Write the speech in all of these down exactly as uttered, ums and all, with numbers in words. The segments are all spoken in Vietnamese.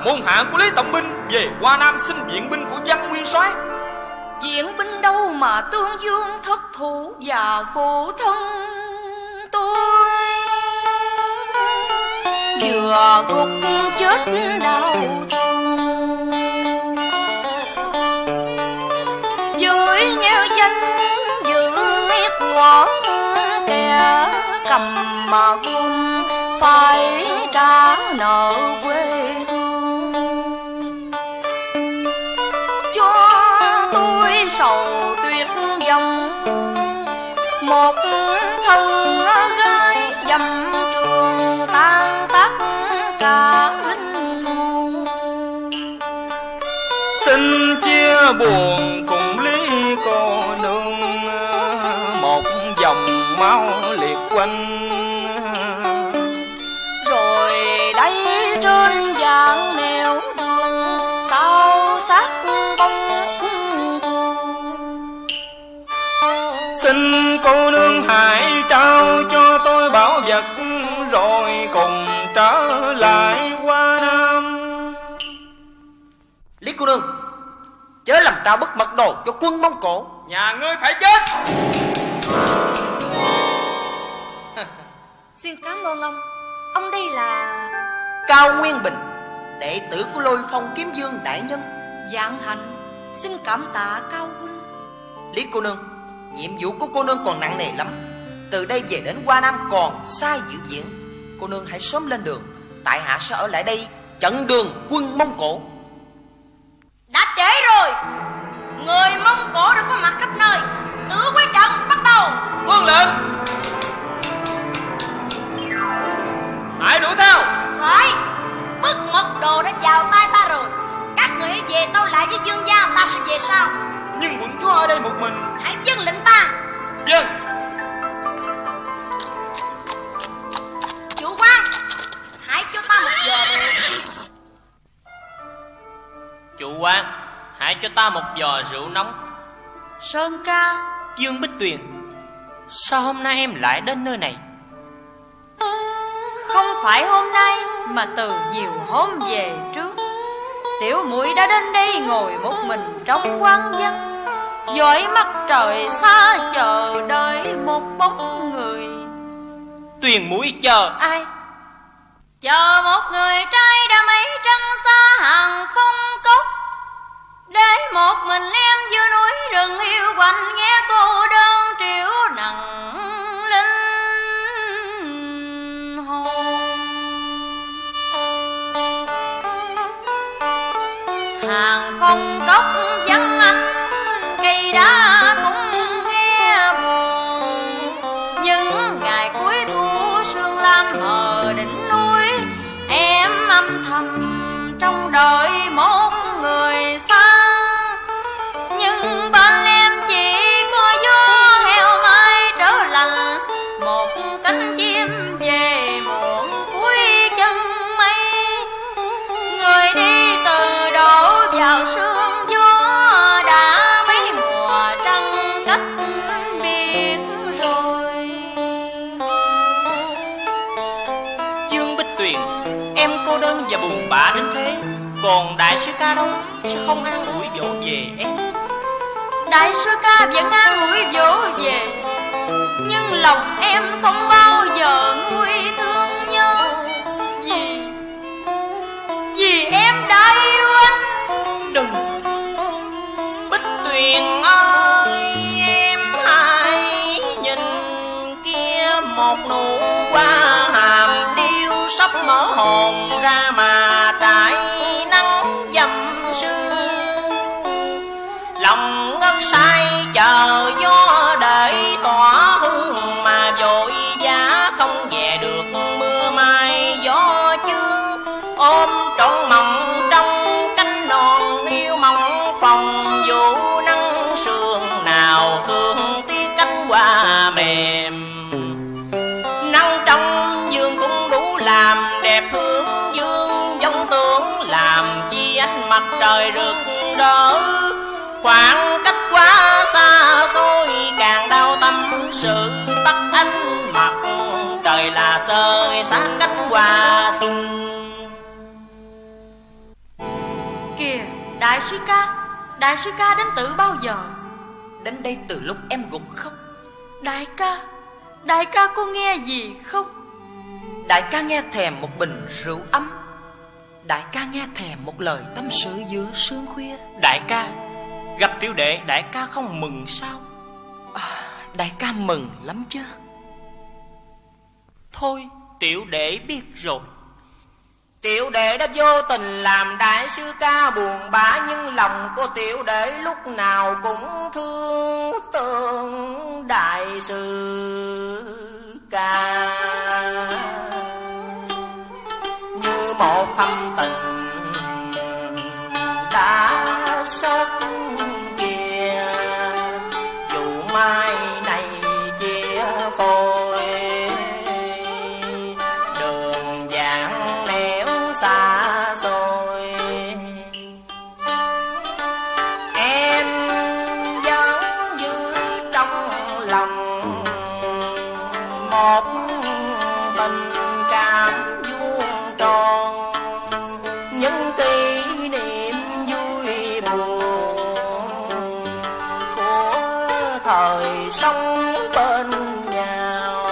môn hạ của Lý Tổng Binh về Hoa Nam xin viện binh của Văn Nguyên soái. Viện binh đâu mà Tương Dương thất thủ và phụ thân tôi vừa gục chết đau thương, với nghe danh dự của kẻ cầm mà gươm phải trả nợ quê hương, cho tôi sầu tuyệt vọng một thân gái dầm trường tan tác cả linh hồn. Xin chia buồn cùng Lý cô nương, một dòng máu liệt quanh. Rồi đây trên vạn nẻo đường sao xác bông thù. Xin cô nương hãy trao cho tôi bảo vật, rồi cùng trở lại Hoa Nam. Lý cô nương, chớ làm trao bất mật đồ cho quân Mông Cổ. Nhà ngươi phải chết. Xin cảm ơn ông. Ông đây là Cao Nguyên Bình, đệ tử của Lôi Phong Kiếm Dương đại nhân. Vạn hạnh, xin cảm tạ Cao huynh. Lý cô nương, nhiệm vụ của cô nương còn nặng nề lắm. Từ đây về đến Hoa Nam còn xa dự viện. Cô nương hãy sớm lên đường, tại hạ sẽ ở lại đây chặn đường quân Mông Cổ. Đã trễ rồi, người Mông Cổ đã có mặt khắp nơi. Tứ quyết trận bắt đầu. Tuân lệnh. Hãy đuổi theo. Phải, bức mật đồ đã vào tay ta rồi. Các người hãy về tâu lại với Dương gia, ta sẽ về sau. Nhưng quận chúa ở đây một mình. Hãy dâng lệnh ta. Vâng. Chủ quan, hãy cho ta một giờ rượu. Chủ quan, hãy cho ta một giò rượu nóng. Sơn ca. Dương Bích Tuyền, sao hôm nay em lại đến nơi này? Không phải hôm nay mà từ nhiều hôm về trước, tiểu muội đã đến đây ngồi một mình trong quan văn, dõi mắt trời xa chờ đợi một bóng người. Tuyền muội chờ ai? Chờ một người trai đã mấy trăng xa hàng phong cốc, để một mình em giữa núi rừng yêu quạnh nghe cô đơn triệu nặng linh hồn. Hàng phong cốc vắng anh, cây đá cũng nghe buồn. Những ngày cuối thu sương lam hờ đỉnh núi, em âm thầm trong đợi một người xa. Nhưng bên em chỉ có gió heo mai trở lạnh, một cánh chim về muộn cuối chân mây. Người đi từ đổ vào sương gió, đã mấy mùa trăng cách biệt rồi. Dương Bích Tuyền, em cô đơn và buồn bã đến thế, còn đại sư ca đâu? Sao không an ủi dỗ về em? Đại sư ca vẫn an ủi dỗ về, nhưng lòng em không bao giờ nuôi thương nhớ. Vì Vì em đã yêu anh. Đừng! Bích Tuyền ơi, em hãy nhìn kia, một nụ hoa hàm điêu sắp mở hồn ra mà trải nắng dầm sương. Lòng ngất say chờ gió đợi tỏa hương, mà vội vã không về được mưa mai gió chương. Ôm trọn mộng trong cánh non yêu mong phòng, dù nắng sương nào thương tiếc cánh hoa mềm. Nắng trong dương cũng đủ làm đẹp hướng dương giống tướng, làm chi ánh mặt trời rực rỡ. Khoảng cách quá xa xôi càng đau tâm sự, tắt ánh mặt trời là sơi sát cánh hoa xuân. Kìa đại sư ca, đại sư ca đến từ bao giờ? Đến đây từ lúc em gục khóc. Đại ca, đại ca có nghe gì không? Đại ca nghe thèm một bình rượu ấm. Đại ca nghe thèm một lời tâm sự giữa sương khuya. Đại ca, gặp tiểu đệ đại ca không mừng sao? À, đại ca mừng lắm chứ. Thôi tiểu đệ biết rồi. Tiểu đệ đã vô tình làm đại sư ca buồn bã, nhưng lòng của tiểu đệ lúc nào cũng thương tưởng đại sư ca. Như một thâm tình đã sớt kia, dù mai này chia phôi, đường vàng nẻo xa xôi. Em vẫn giữ trong lòng một tình cảm vuông tròn, những kỷ niệm vui buồn của thời sống bên nhau.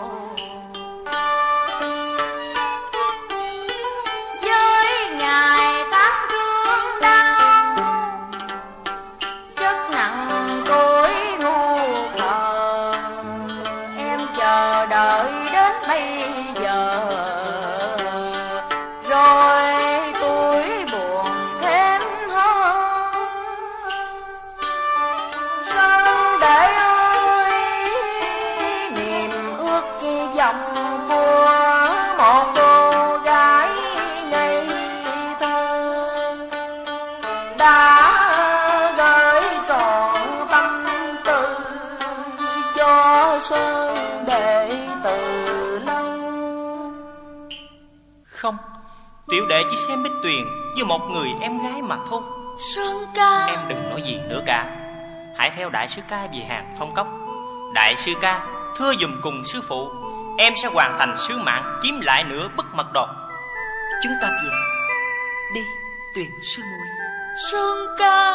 Với ngày tháng thương đau, chất nặng cõi ngu khờ, em chờ đợi đến bây giờ, rồi tuổi buồn thêm hơn. Sao để ơi niềm ước kỳ vọng của một cô gái ngây thơ đã gửi trọn tâm tư cho Sơn đệ từ lâu. Không, tiểu đệ chỉ xem Bích Tuyền như một người em gái mà thôi. Sơn ca, Em đừng nói gì nữa cả. Hãy theo đại sư ca về Hàng Phong Cốc. Đại sư ca thưa dùm cùng sư phụ, em sẽ hoàn thành sứ mạng chiếm lại nửa bức mật độ. Chúng ta về đi Tuyền sư muội. Sơn ca.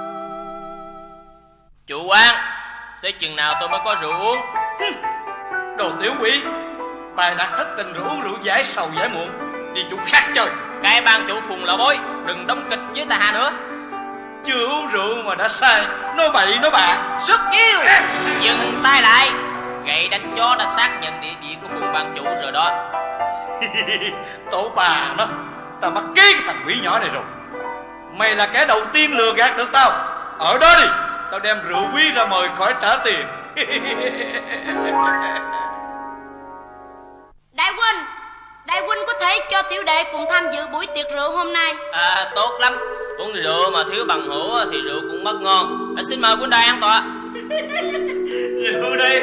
Chủ quan, tới chừng nào tôi mới có rượu uống? Đồ tiểu quỷ, bài đặt thất tình rồi uống rượu giải sầu giải muộn, đi chỗ khác chơi. Cái ban chủ Phùng Lọ Bối đừng đóng kịch với tài hạ nữa. Chưa uống rượu mà đã sai, nói bậy nói bạ. Xuất chiêu. Dừng tay lại. Gậy đánh chó đã xác nhận địa vị của Phùng ban chủ rồi đó. Tổ bà nó, ta mắc kế cái thằng quỷ nhỏ này rồi. Mày là kẻ đầu tiên lừa gạt được tao. Ở đó đi, tao đem rượu quý ra mời khỏi trả tiền. Đại huynh, đại huynh có thể cho tiểu đệ cùng tham dự buổi tiệc rượu hôm nay? À, tốt lắm. Uống rượu mà thiếu bằng hữu thì rượu cũng mất ngon. À, xin mời huynh đài an tọa. Rượu đây.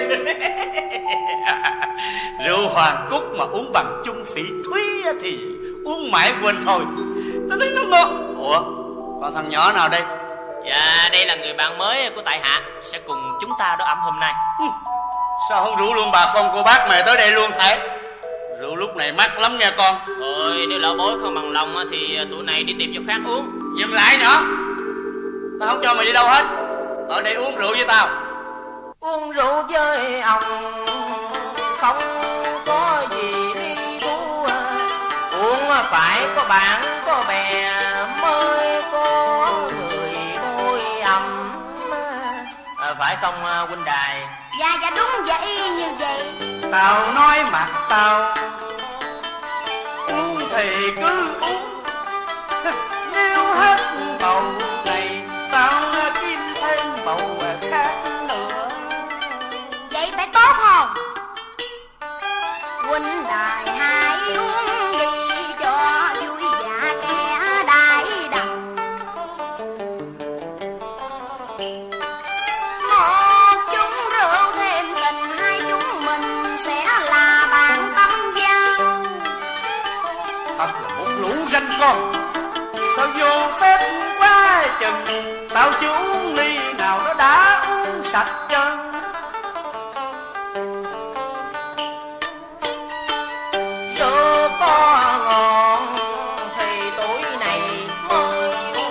Rượu Hoàng Cúc mà uống bằng chung phỉ thúy thì uống mãi quên thôi. Tao thấy nó ngon. Ủa, còn thằng nhỏ nào đây? Dạ, đây là người bạn mới của tại hạ, sẽ cùng chúng ta đổ ẩm hôm nay. Sao không rủ luôn bà con cô bác mày tới đây luôn thầy? Rượu lúc này mắc lắm nha con. Thôi nếu Lọ Bối không bằng lòng thì tụi này đi tìm chỗ khác uống. Dừng lại nhỏ, tao không cho mày đi đâu hết. Ở đây uống rượu với tao. Uống rượu với ông không có gì đi thú. Uống phải có bạn có bè mới có người môi ấm. À, phải không huynh đài? Dạ dạ đúng vậy, như vậy. Tao nói mặt tao, uống thì cứ uống. Nếu hết bầu này tao kiếm thêm bầu khác nữa. Vậy phải tốt không? Huynh đài hãy uống đi cho vui dạ kẻ đại đằng. Một chung rượu thêm tình, hai chúng mình sẽ là bạn tâm giao. Thật là một lũ ranh con, sao vô phép quá chừng. Tao chưa uống ly nào nó đã uống sạch trơn. Rượu có ngon thì tuổi này mới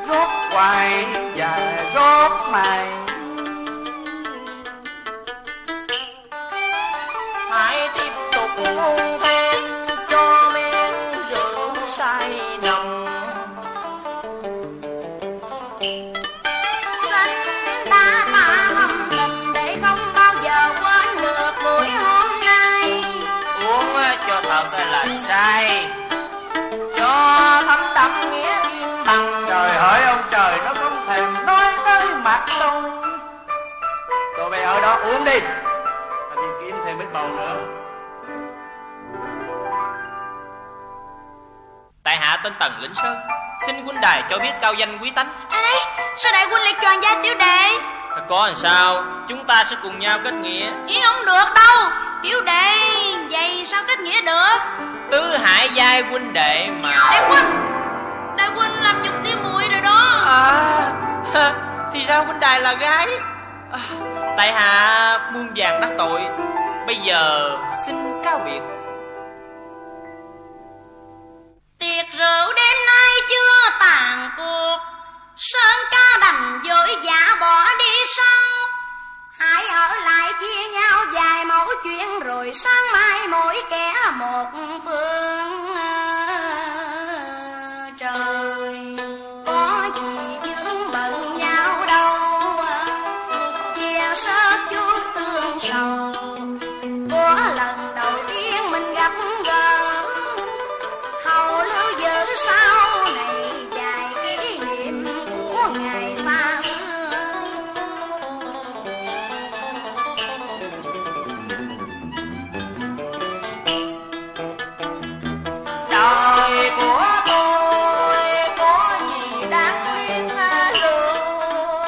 rót hoài và rót mày. Hãy tiếp tục uống thêm cho men rượu say nồng. Xin ta ta thầm tình để không bao giờ quên được buổi hôm nay. Uống cho thật là say, cho thấm đậm nghĩa thiên bằng. Trời hỡi ông trời, nó không thèm nói tới mặt tôi. Tụi bay ở đó uống đi, ta đi kiếm thêm ít bầu nữa. Tại hạ tên Tần Lĩnh Sơn, xin huynh đài cho biết cao danh quý tánh. Ê, sao đại huynh lại chọn gia tiểu đệ? Có làm sao, chúng ta sẽ cùng nhau kết nghĩa. Ý không được đâu, tiểu đệ vậy sao kết nghĩa được? Tứ hải giai huynh đệ mà. Đại huynh, đại huynh làm nhục tiêu muội rồi đó. À, thì ra huynh đài là gái. À, tại hạ muôn vàn đắc tội, bây giờ xin cáo biệt. Tiệc rượu đêm nay chưa tàn cuộc, Sơn ca đành vội vã bỏ đi sau. Hãy ở lại chia nhau vài mẫu chuyện, rồi sáng mai mỗi kẻ một phương trời. Có gì vướng bận nhau đâu, chia sớt chút tương sầu. Có lần đầu tiên mình gặp gỡ, hầu lưu giữ sau này vài kỷ niệm của ngày xa xưa. Đời của tôi có gì đáng quyến lưu,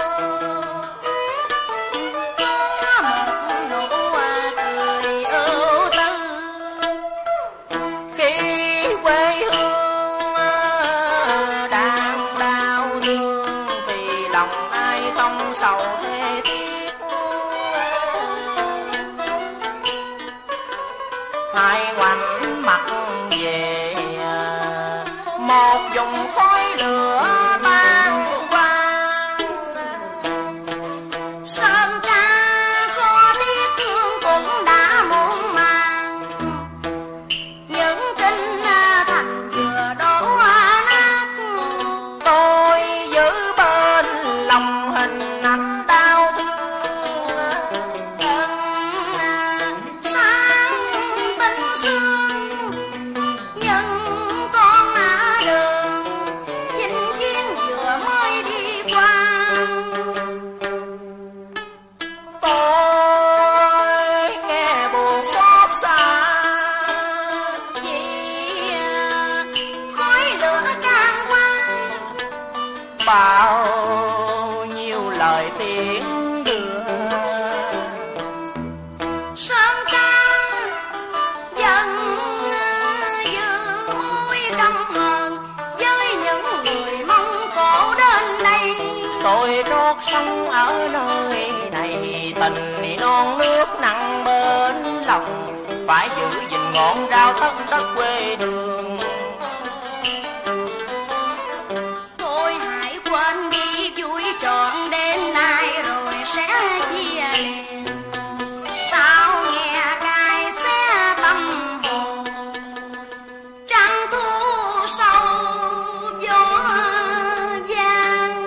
Có một nụ cười ưu tư. khi quê hương đang đau thương thì lòng ai không sầu thê thiết. Hai ngoảnh mặt về một vùng khói lửa tan quang. Sơn ca có tiếc thương cũng đã muộn màng, những kinh thành vừa đổ nát. Tôi giữ bên lòng hình ảnh đau thương, Ân sáng tinh sương, nhưng con á đường chinh chiến vừa mới đi qua. tôi nghe buồn xót xa. Vì khói lửa càng qua, Bao nhiêu lời tiếng đưa, Sơn ca dần giữ môi căm hờn với những người Mông Cổ đến đây. tôi trót sống ở nơi này, tình non nước nặng bên lòng, phải giữ gìn ngọn rau tất đất quê đường. Thôi hãy quên đi vui trọn đêm nay rồi sẽ chia liền. Sao nghe cay xé tâm hồn, trăng thu sâu gió vàng.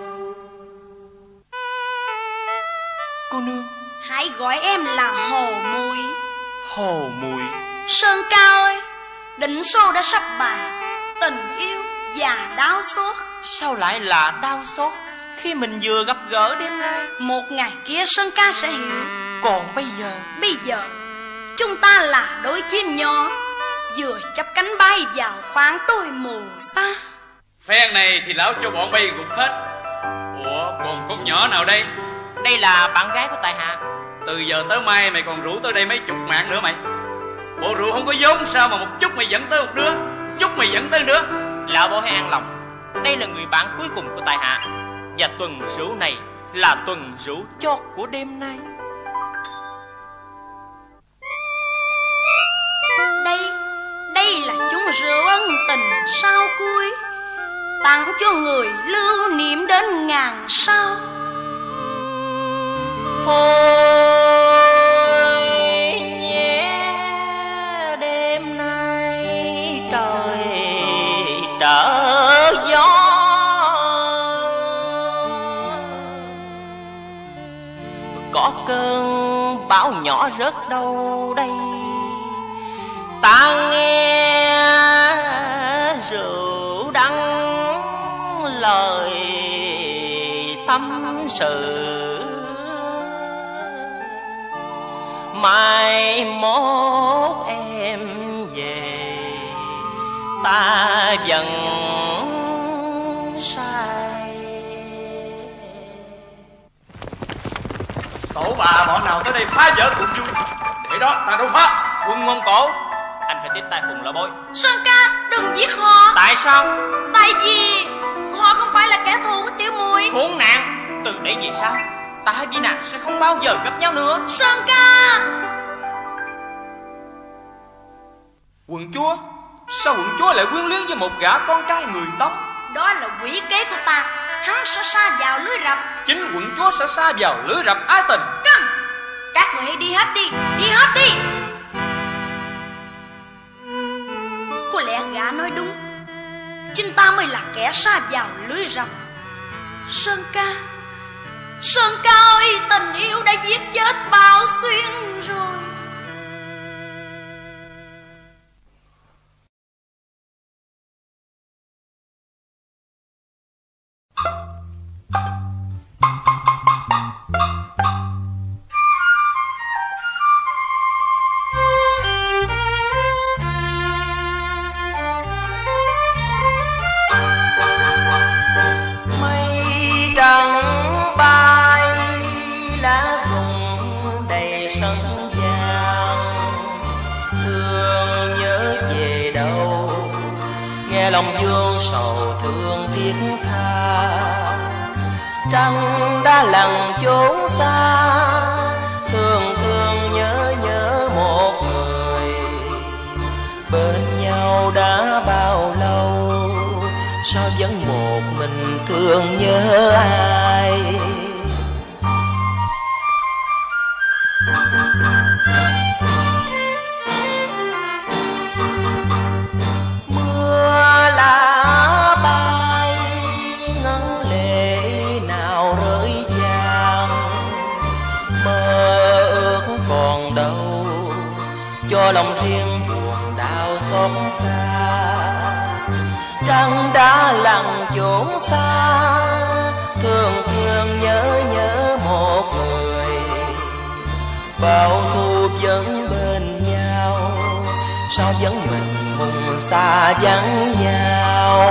Cô nương. Hãy gọi em là Hồ Mùi. Hồ Mùi. Sơn ca ơi, định số đã sắp bài, tình yêu và đau xót. Sao lại là đau xót khi mình vừa gặp gỡ đêm nay? Một ngày kia Sơn ca sẽ hiểu. Còn bây giờ, Bây giờ chúng ta là đôi chim nhỏ vừa chắp cánh bay vào khoảng tối mù xa. Phen này thì lão cho bọn bay gục hết. Ủa còn con nhỏ nào đây? đây là bạn gái của tại hạ. Từ giờ tới mai mày còn rủ tới đây mấy chục mạng nữa mày. Bộ rượu không có vốn sao mà một chút mày dẫn tới một đứa, một chút mày dẫn tới đứa. Lão bố hãy an lòng, đây là người bạn cuối cùng của tại hạ, và tuần rượu này là tuần rượu chót của đêm nay. Đây, đây là chung rượu ân tình sau cuối. tặng cho người lưu niệm đến ngàn sau. Thôi nhé, đêm nay trời trở gió, có cơn bão nhỏ rớt đâu đây, ta nghe rượu đắng lời tâm sự. Mai mốt em về ta vẫn say. Tổ bà bọn nào tới đây phá vỡ cuộc vui, để đó ta đâu phá. Quân Mông Cổ, anh phải tiếp tay Phùng Lỗ Bối. Sơn ca, đừng giết họ. Tại sao? Tại vì họ không phải là kẻ thù của Tiểu Muội. Khốn nạn, từ đây về sau ta với nàng sẽ không bao giờ gặp nhau nữa. Sơn ca. Quận chúa, sao quận chúa lại quyến luyến với một gã con trai người Tống? Đó là quỷ kế của ta, hắn sẽ sa vào lưới rập. Chính quận chúa sẽ sa vào lưới rập ái tình. Câm, các người hãy đi hết đi, đi hết đi. Có lẽ gã nói đúng, chính ta mới là kẻ sa vào lưới rập. Sơn ca, Sơn ca ơi, tình yêu đã giết chết Bảo Xuyên rồi. Lòng dương sầu thương thiết tha, trăng đã lặng chốn xa, thương thương nhớ nhớ một người. Bên nhau đã bao lâu, sao vẫn một mình thương nhớ ai. Lòng riêng buồn đau xót xa, trăng đã lặng chốn xa, thương thương nhớ nhớ một người. Bao thu vẫn bên nhau, sao vẫn mình mùng xa vắng nhau.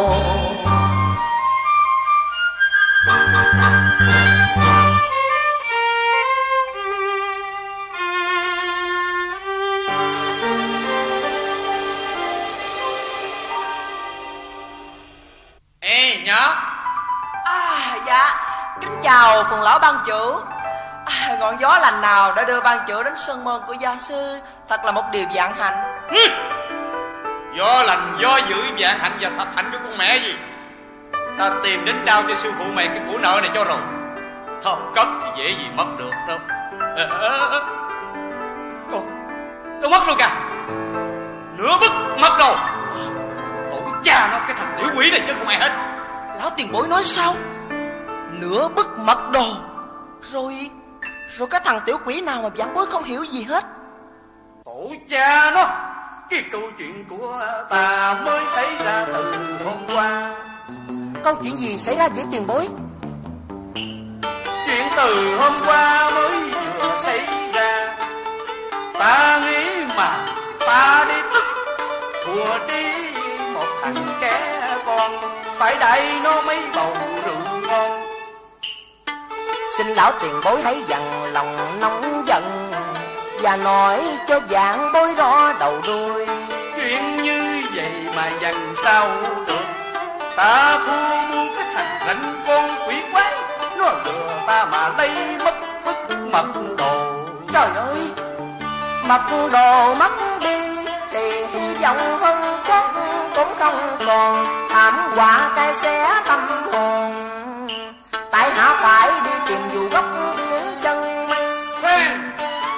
Chào Phùng lão ban chủ. À, ngọn gió lành nào đã đưa ban chủ đến sân môn của gia sư, thật là một điều vạn hạnh. Ừ. Gió lành, gió dữ, vạn hạnh và thập hạnh cái con mẹ gì. Ta tìm đến trao cho sư phụ mày cái của nợ này cho rồi. Thôi cất thì dễ gì mất được đâu. À, à, à. Đâu, đâu mất rồi kìa. Nửa bức mất rồi. Tổ cha nó, cái thằng tiểu quỷ này chứ không ai hết. Lão tiền bối nói sao? Nửa bức mật đồ. Rồi Rồi cái thằng tiểu quỷ nào mà vãn bối không hiểu gì hết. Tổ cha nó, cái câu chuyện của ta mới xảy ra từ hôm qua. Câu chuyện gì xảy ra với tiền bối? Chuyện từ hôm qua mới vừa xảy ra. Ta nghĩ mà ta đi tức thua đi một thằng kẻ con, phải đẩy nó mấy bầu rượu ngon. Xin lão tiền bối hãy dằn lòng nóng giận, và nói cho vạn bối rõ đầu đuôi. Chuyện như vậy mà dằn sao được. Ta thua mua cái thằng rảnh con quỷ quái, nó lừa ta mà lấy mất bức mật đồ. Trời ơi, mật đồ mất đi thì hy vọng hơn quốc cũng không còn thảm họa cay xé tâm hồn. Tại hạ phải đi tìm vụ gốc biển chân mây. Khoan,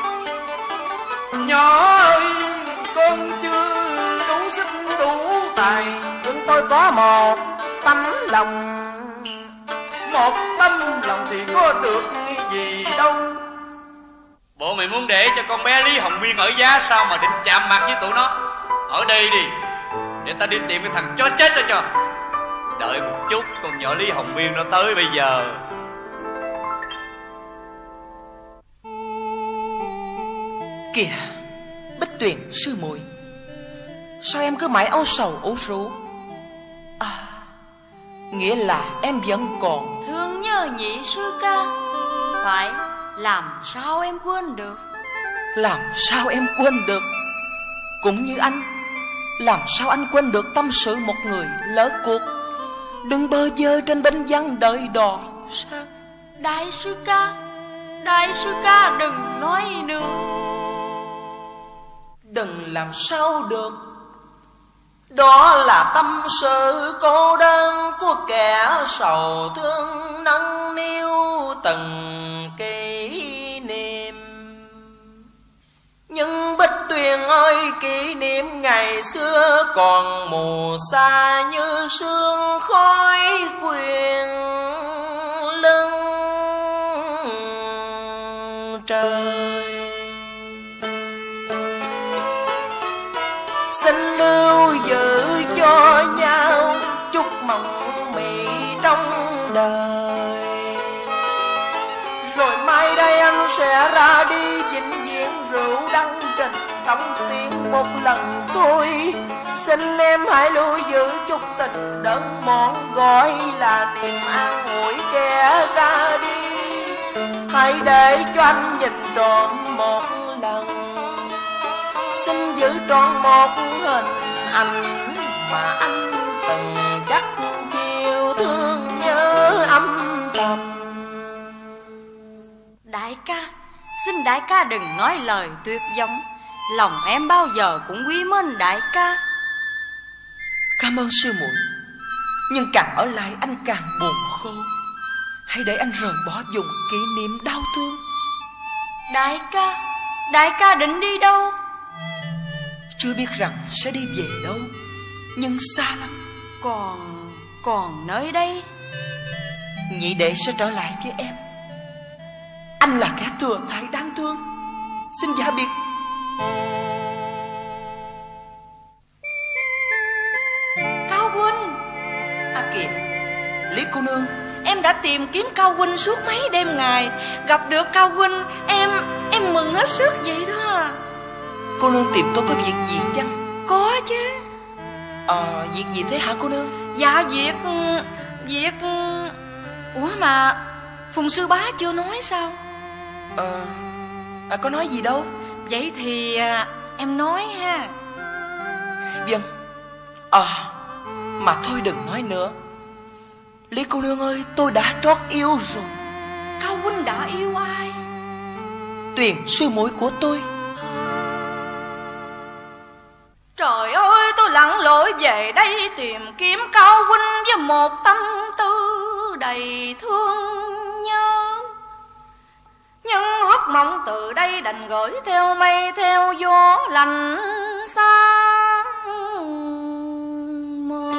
nhỏ ơi, con chưa đủ sức đủ tài, Nhưng tôi có một tấm lòng. một tấm lòng thì có được gì đâu. Bộ mày muốn để cho con bé Lý Hồng Nguyên ở giá sao mà định chạm mặt với tụi nó? Ở đây đi, để ta đi tìm cái thằng chó chết đó cho. Đợi một chút, con nhỏ Lý Hồng Nguyên nó tới bây giờ. Kìa, Bích Tuyền sư muội, sao em cứ mãi âu sầu ủ rũ? À, nghĩa là em vẫn còn thương nhớ nhị sư ca. Phải, làm sao em quên được? Làm sao em quên được? Cũng như anh, làm sao anh quên được tâm sự một người lỡ cuộc, đừng bơ vơ trên bến vắng đợi đò sang. Đại sư ca, đại sư ca đừng nói nữa. Đừng làm sao được. Đó là tâm sự cô đơn của kẻ sầu thương nâng niu từng kỷ niệm. Nhưng Bích Tuyền ơi, kỷ niệm ngày xưa còn mù xa như sương khói quyện lưng trời. Xin lưu giữ cho nhau chút mộng mị trong đời. Rồi mai đây anh sẽ ra đi vĩnh viễn rượu đắng trình tâm tiếng một lần thôi. Xin em hãy lưu giữ chút tình đơn món, gọi là niềm an ủi kẻ ra đi. Hãy để cho anh nhìn trọn một lần, xin giữ trọn một hình ảnh mà anh từng chắc chiều thương nhớ âm thầm. Đại ca, xin đại ca đừng nói lời tuyệt vọng. Lòng em bao giờ cũng quý mến đại ca. Cảm ơn sư muội, nhưng càng ở lại anh càng buồn khổ. Hãy để anh rời bỏ vùng kỷ niệm đau thương. Đại ca, đại ca định đi đâu? Chưa biết rằng sẽ đi về đâu, nhưng xa lắm. Còn, còn nơi đây Nhị đệ sẽ trở lại với em. Anh là kẻ thừa thải đáng thương. Xin giả biệt. Cao huynh. À kìa, Lý cô nương. Em đã tìm kiếm Cao huynh suốt mấy đêm ngày. Gặp được Cao huynh, em em mừng hết sức vậy đó. Cô nương tìm tôi có việc gì chăng? Có chứ. Ờ, việc gì thế hả cô nương? Dạ việc Việc Ủa mà Phùng sư bá chưa nói sao? Ờ, à, có nói gì đâu. Vậy thì à, em nói ha. Vâng. Ờ, à, mà thôi đừng nói nữa. Lý cô nương ơi, tôi đã trót yêu rồi. Cao huynh đã yêu ai? Tuyền sư muội của tôi. Trời ơi, tôi lặn lội về đây tìm kiếm Cao huynh với một tâm tư đầy thương nhớ. Nhưng ước mong từ đây đành gửi theo mây theo gió lạnh xa mờ.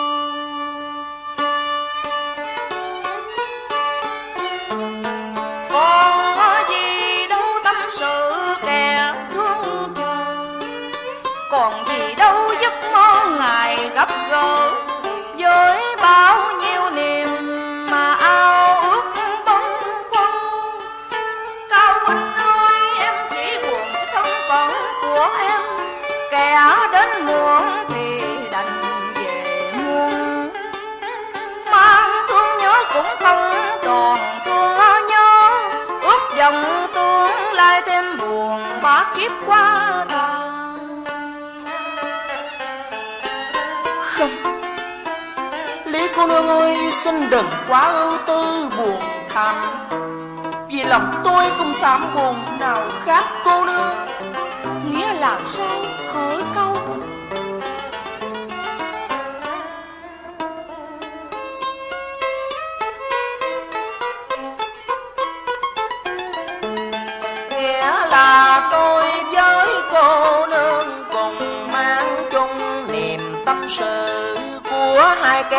Còn gì đâu tâm sự kẻ thương chờ, còn gì đâu giấc mơ ngày gặp gỡ. Với bao nhiêu niềm mà ao ước bâng khuâng, Cao huynh ơi, em chỉ buồn cho thân phận của em. Kẻ đến muộn thì đành về muộn, mang thương nhớ cũng không tròn thương nhớ. Ước vọng tương lai thêm buồn ba kiếp qua thà. Không, Lý cô nương ơi, xin đừng quá ưu tư buồn thảm, vì lòng tôi cũng thảm buồn nào khác cô nương. Nghĩa là sao hỡi Cao huynh?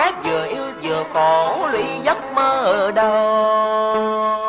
bé vừa yêu vừa khổ lụy giấc mơ đầu.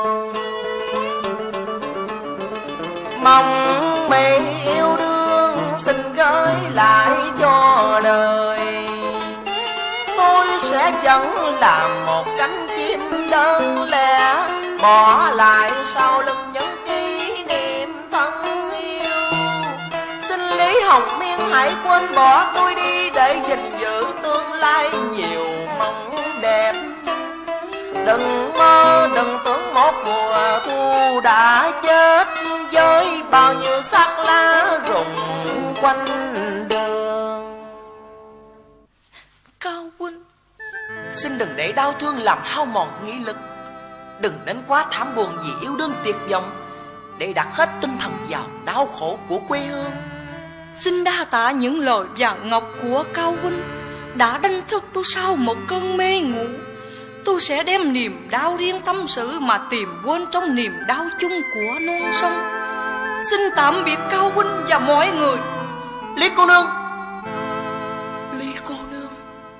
Mong mẹ yêu đương xin gửi lại cho đời, tôi sẽ vẫn làm một cánh chim đơn lẻ, bỏ lại sau lưng những kỷ niệm thân yêu. Xin Lý Hồng Miên hãy quên bỏ tôi đi để gìn giữ tương lai nhiều mong đẹp. Đừng mơ đừng tưởng một mùa thu đã chết, với bao nhiêu xác lá rụng quanh đường. Cao huynh, xin đừng để đau thương làm hao mòn nghị lực, đừng đến quá thảm buồn vì yêu đương tuyệt vọng, để đặt hết tinh thần vào đau khổ của quê hương. xin đa tạ những lời vàng ngọc của Cao huynh đã đánh thức tôi sau một cơn mê ngủ. Tôi sẽ đem niềm đau riêng tâm sự mà tìm quên trong niềm đau chung của non sông. Xin tạm biệt Cao huynh và mọi người. Lý cô nương, Lý cô nương.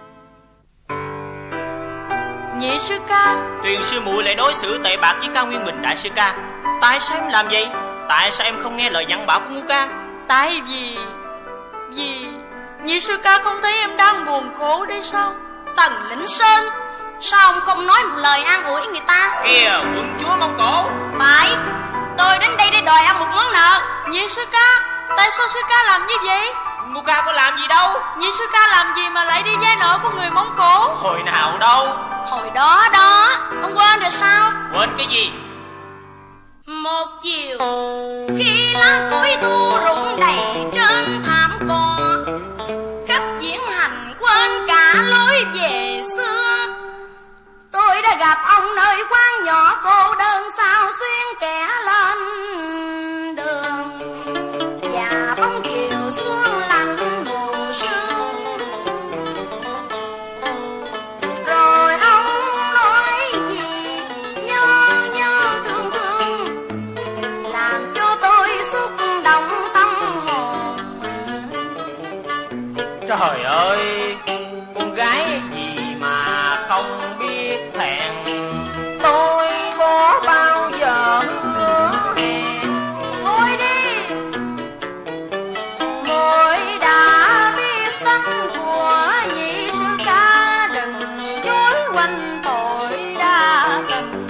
Nhị sư ca, Tuyền sư muội lại đối xử tệ bạc với Cao Nguyên Bình đại sư ca. Tại sao em làm vậy? Tại sao em không nghe lời dặn bảo của Ngũ ca? tại vì Vì nhị sư ca không thấy em đang buồn khổ đấy sao? Tần Lĩnh Sơn, sao ông không nói một lời an ủi người ta? Kìa, quận chúa Mông Cổ. Phải, tôi đến đây để đòi ông một món nợ. Nhị sư ca, tại sao sư ca làm như vậy? Ngũ ca có làm gì đâu. Nhị sư ca làm gì mà lại đi vay nợ của người Mông Cổ? Hồi nào đâu. Hồi đó đó, ông quên rồi sao? Quên cái gì? Một chiều khi lá cuối thu rụng đầy trên thảm cỏ, khách diễn hành quên cả lối về xưa. Tôi đã gặp ông nơi quán nhỏ cô đơn sao xuyên kẻ lên đường, và bóng chiều xuống lạnh mù sương. Rồi ông nói gì nhớ nhớ thương thương, làm cho tôi xúc động tâm hồn. Trời ơi, con gái gì mà không biết thẹn. Tôi có bao giờ hứa hẹn. Thôi đi, muội đã biết tâm của nhị sư ca, đừng dối quanh tội đa tình.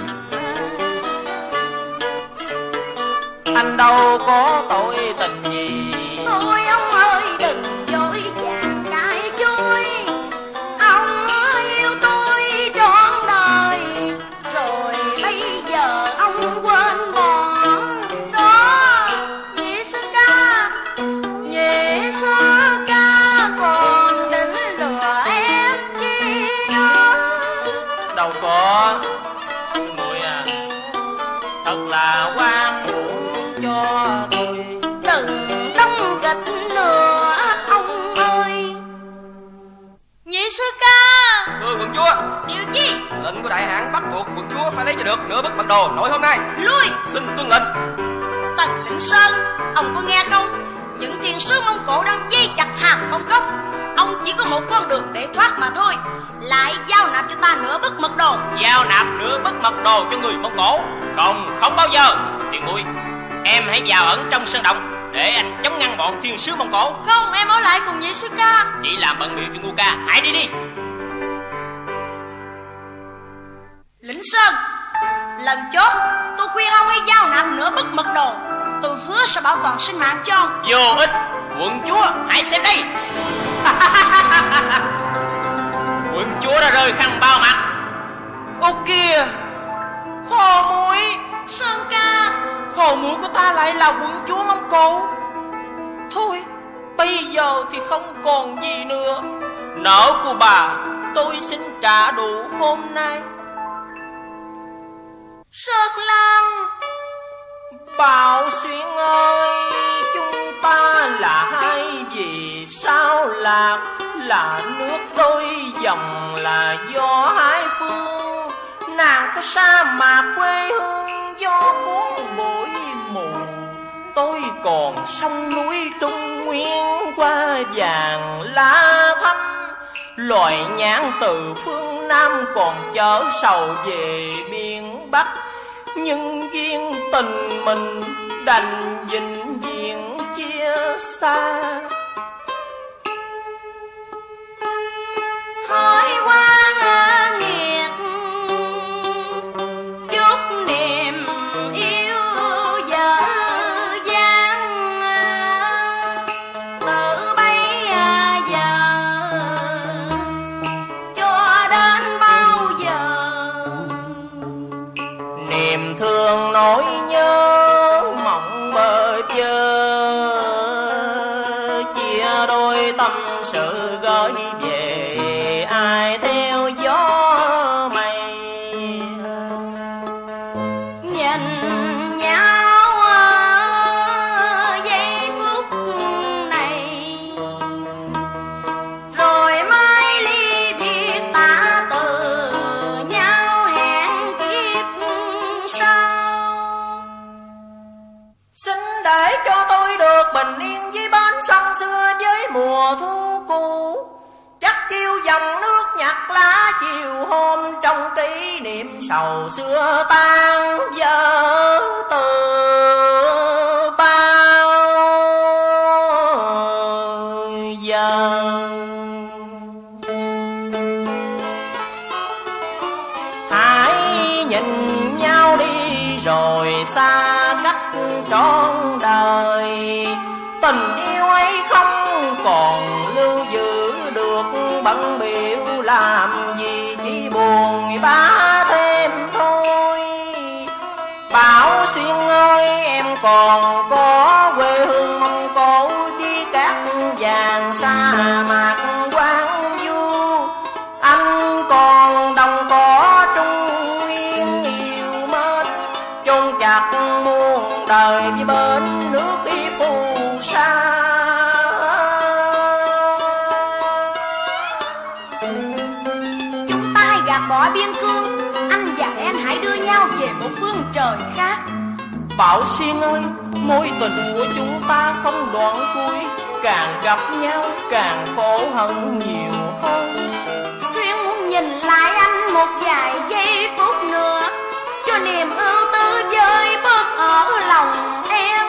Anh đâu có tội tình gì. Thôi ông ơi đừng dối vàng cãi chối, ông yêu tôi trọn đời, rồi bây giờ ông quên bỏ. Đó, nhị sư ca, nhị sư ca còn định lừa em chi đó. Đâu có. Sư muội à, thật là oan uổng cho tôi. Đừng đóng kịch nữa ông ơi. Nhị sư ca, Thưa quận chúa, Điều chi? lệnh của đại hãn bắt buộc quận chúa phải lấy cho được nửa bức bản đồ nội hôm nay. Lui. Xin tuân lệnh. Tần Lĩnh Sơn, ông có nghe không? Những thiên sứ Mông Cổ đang dây chặt Hàng Phong Cốc. Ông chỉ có một con đường để thoát mà thôi. Lại giao nạp cho ta nửa bức mật đồ. Giao nạp nửa bức mật đồ cho người Mông Cổ? Không, không bao giờ. Tiền muội, em hãy vào ẩn trong sơn động để anh chống ngăn bọn thiên sứ Mông Cổ. không, em ở lại cùng nhị sư ca. Chỉ làm bận biểu cho Ngũ ca. Hãy đi đi. Lĩnh Sơn, lần chót tôi khuyên ông hãy giao nạp nửa bức mật đồ. Tôi hứa sẽ bảo toàn sinh mạng cho ông. Vô ích. Quận chúa, hãy xem đây. Quận chúa đã rơi khăn bao mặt. Ô kìa, hồ muội, Sơn ca, hồ muội của ta lại là quận chúa Mông Cổ. Thôi, bây giờ thì không còn gì nữa. Nợ của bà tôi xin trả đủ hôm nay. Sơn Lam, Bảo Xuyên ơi, chúng ta là hai vì sao lạc, là nước đôi dòng, là gió hai phương. Nàng có sa mạc quê hương gió cuốn bụi mù, tôi còn sông núi Trung Nguyên hoa vàng lá thắm. Loài nhãn từ phương Nam còn chở sầu về miền Bắc, nhưng duyên tình mình đành vĩnh viễn chia xa. Hỏi quan nghiệt chút niềm yêu dở dang, từ bây giờ cho đến bao giờ. Niềm thương nỗi nhớ mộng bơ vơ, chia đôi tâm sự gửi về ai theo gió mây. Nhìn nhau giây phút này, rồi mai ly biệt tả từ nhau hẹn kiếp sau. Xin để cho tôi được bình yên với bến sông xưa với mùa thu cũ. Chắc chiều dòng nước nhặt lá chiều hôm, trong kỷ niệm sầu xưa tan vỡ từ bao giờ. Hãy nhìn nhau đi rồi xa cách trọn đời. Tình yêu ấy không còn lưu giữ được, bận biểu làm gì chỉ buồn bã thêm thôi. Bảo Xuyên ơi, em còn có quê hương Mông Cổ với cát vàng sa mạc quang du. Anh còn đồng cỏ trung nguyên yêu mến, chôn chặt muôn đời với bên nước đi phù sa. Chúng ta hãy gạt bỏ biên cương, anh và em hãy đưa nhau về một phương trời khác. Bảo Xuyên ơi, mối tình của chúng ta không đoạn cuối, càng gặp nhau càng khổ hận nhiều hơn. Xuyên muốn nhìn lại anh một vài giây phút nữa, cho niềm ưu tư vơi bớt ở lòng em.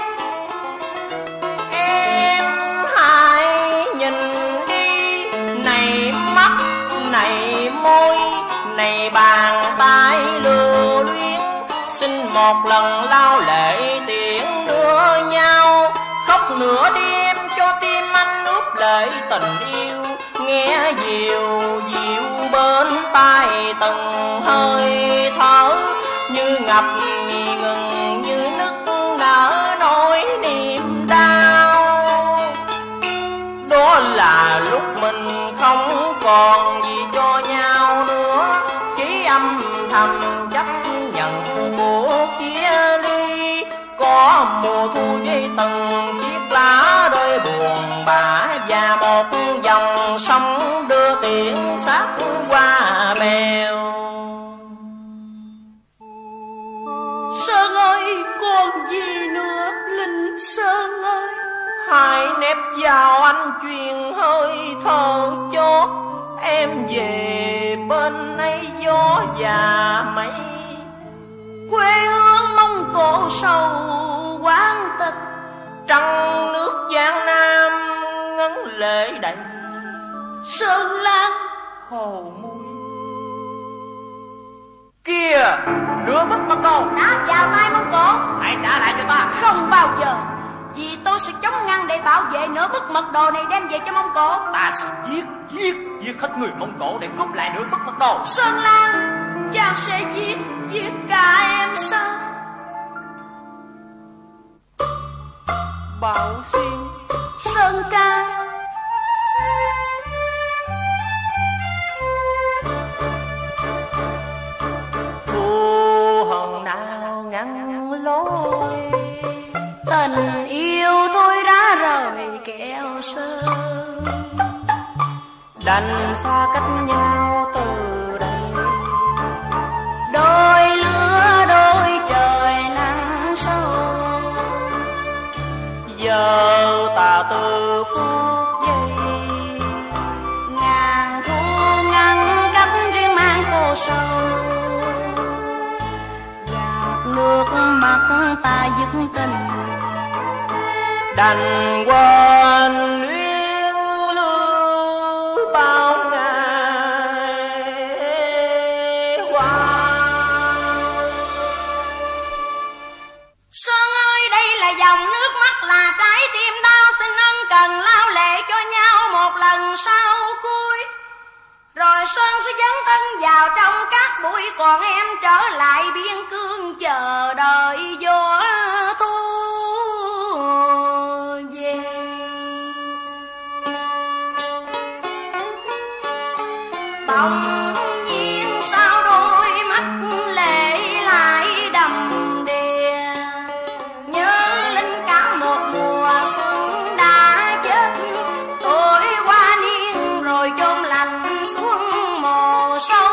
Em hãy nhìn đi, này mắt, này môi, này bàn tay lưu luyến. Xin một lần lao lệ tiễn đưa nhau, khóc nửa đêm cho tim anh ướp lệ tình yêu. Nghe dịu dịu bên tai từng hơi thở, như ngập ngừng như nức nở nỗi niềm đau. Đó là lúc mình không còn gì cho nhau nữa, chỉ âm thầm chấp nhận cuộc chia ly. Có mùa thu với từng chiếc lá rơi buồn bã, và một dòng sông đưa tiễn xác qua bèo. Sơn ơi, còn gì nữa Linh Sơn ơi? Hãy nép vào anh truyền hơi thở chót, em về bên ấy gió và mây. Quê hương Mông Cổ sầu quán tịch, Trăng nước Giang Nam ngấn lệ đầy. Sơn Lan Hồ môi kia, nửa bức mặt đầu đã chào tay Mông Cổ. hãy trả lại cho ta. Không bao giờ, vì tôi sẽ chống ngăn để bảo vệ nửa bức mật đồ này đem về cho Mông Cổ. Ta sẽ giết, giết, giết hết người Mông Cổ để cướp lại nửa bức mặt đầu. Sơn Lan, chàng sẽ giết, giết cả em sao? Bảo Xuyên, Sơn ca, thù hận nào ngăn lối, tình yêu thôi đã rời kẹo sơn. đành xa cách nhau từ đây. Đôi lứa đôi trời nắng sâu, Giờ ta từ phút giây ngàn thu ta dứt tình. Đành quên luyến lưu bao ngày qua. Sơn ơi, đây là dòng nước mắt, là trái tim đau, xin ân cần lao lệ cho nhau một lần sau cuối. Rồi Sơn sẽ dấn thân vào trong các bụi, còn em trở lại biên cương chờ đợi gió thu về. Bỗng nhiên sao đôi mắt lệ lại đầm đìa, nhớ linh cả một mùa xuân đã chết, tuổi qua niên rồi chôn lạnh xuống mồ sâu.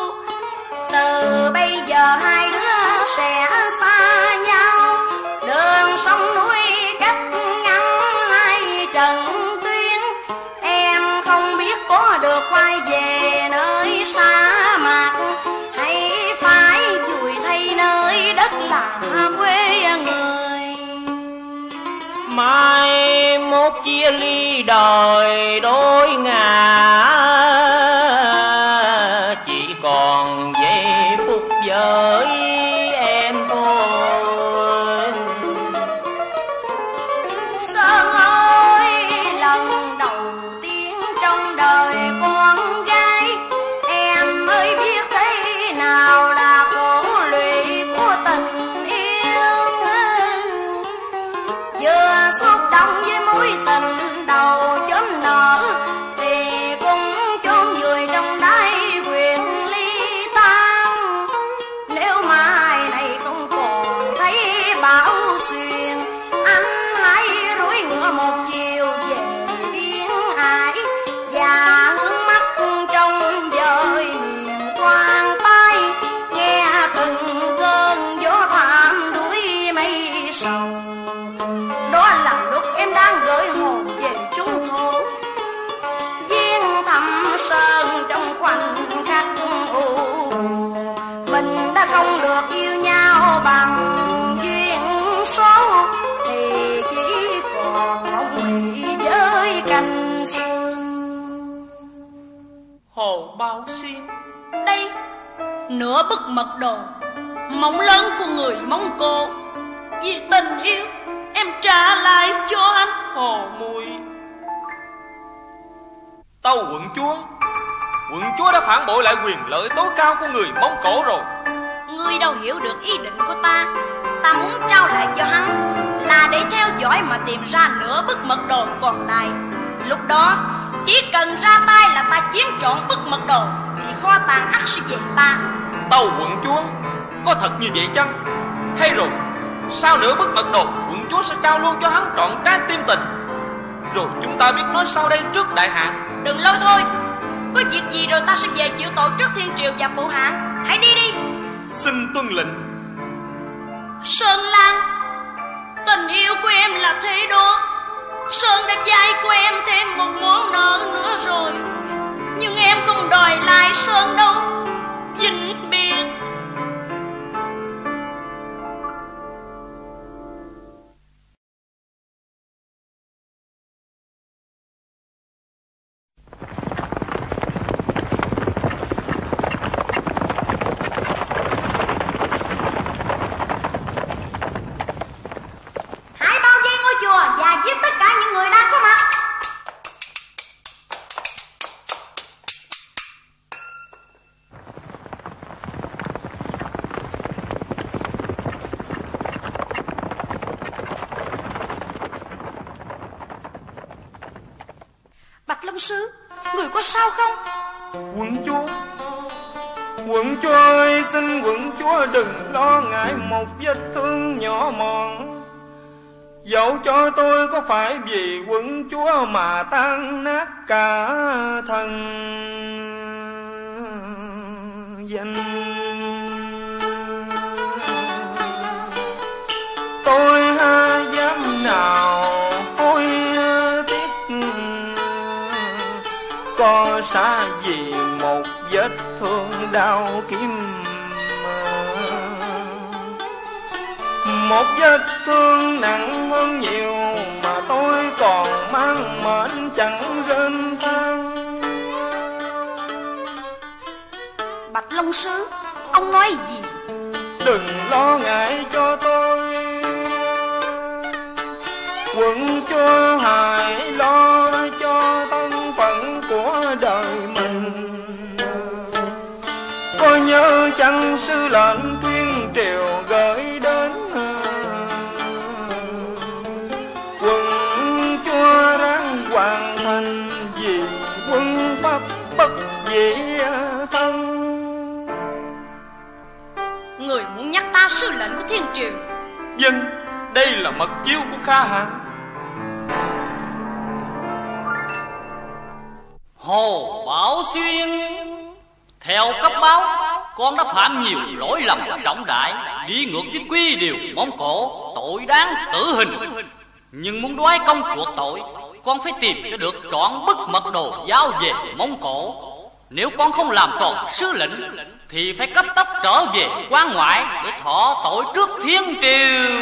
Từ bây giờ hai đứa sẽ xa nhau, đường sông núi cách ngăn hai trận tuyến. Em không biết có được quay về nơi sa mạc, hay phải vùi thay nơi đất là quê người. Mai mốt chia ly đời đôi ngả, chỉ còn giây phút với em thôi. Sơn ơi, lần đầu tiên trong đời con gái, em mới biết thế nào là khổ lụy của tình yêu. Vừa xúc động với mối tình đầu chớm nở, thì cũng chôn vùi trong đáy quyệt ly tan. Nếu mai này không còn thấy bão xuyên, anh hãy rủi ngựa một chiều về biên ải, và hướng mắt trong dời miền Quang Tây, nghe từng cơn gió thảm đuổi mây sầu. Đó là lúc em đang gửi hồn về trung thổ, viên thăm sơn trong khoảnh khắc u buồn. Mình đã không được yêu nhau bằng duyên số, thì chỉ còn mong mị với cành sương. Hồ Bao Xuyên. Đây, nửa bức mật đồ, mộng lớn của người Mông Cổ. Vì tình yêu, em trả lại cho anh. Hồ Mùi. Tâu quận chúa, quận chúa đã phản bội lại quyền lợi tối cao của người Mông Cổ rồi. Ngươi đâu hiểu được ý định của ta. Ta muốn trao lại cho hắn là để theo dõi mà tìm ra nửa bức mật đồ còn lại. Lúc đó chỉ cần ra tay là ta chiếm trọn bức mật đồ, thì kho tàng ắt sẽ về ta. Tâu quận chúa, có thật như vậy chăng? Hay rồi sau nửa bức mật đồ, quận chúa sẽ trao luôn cho hắn trọn trái tim tình, rồi chúng ta biết nói sau đây trước đại hạn. Đừng lôi thôi, có việc gì rồi ta sẽ về chịu tội trước thiên triều và phụ hạn. Hãy đi đi. Xin tuân lệnh. Sơn Lan, tình yêu của em là thế đó. Sơn đã dạy của em thêm một món nợ nữa rồi, nhưng em không đòi lại Sơn đâu. Vĩnh biệt. Hãy bao vây ngôi chùa và giết tất cả những người đang có mặt. Bạch Long Sứ, người có sao không? Quận chúa, quận chúa ơi, xin quận chúa đừng lo ngại một vết thương nhỏ mọn. Dẫu cho tôi có phải vì quận chúa mà tan nát cả thân danh. Tôi ha dám nào hối tiếc, có xa vì một vết thương đau kiếm. một vết thương nặng hơn nhiều mà tôi còn mang mệnh chẳng rên than. Bạch Long Sứ, ông nói gì? Đừng lo ngại cho tôi, quận chúa hãy lo cho thân phận của đời mình. Có nhớ chăng sư lệnh thiên triều gửi đến, quận chúa ráng hoàn thành vì quân pháp bất vị thân. Người muốn nhắc ta sư lệnh của thiên triều? Dân, đây là mật chiếu của Kha Hãn. Hồ Bảo Xuyên, theo cấp báo, con đã phạm nhiều lỗi lầm trọng đại, đi ngược với quy điều Mông Cổ, tội đáng tử hình. Nhưng muốn đoái công chuộc tội, con phải tìm cho được trọn bức mật đồ giao về Mông Cổ. Nếu con không làm tròn sứ lệnh thì phải cấp tốc trở về quan ngoại để thọ tội trước thiên triều.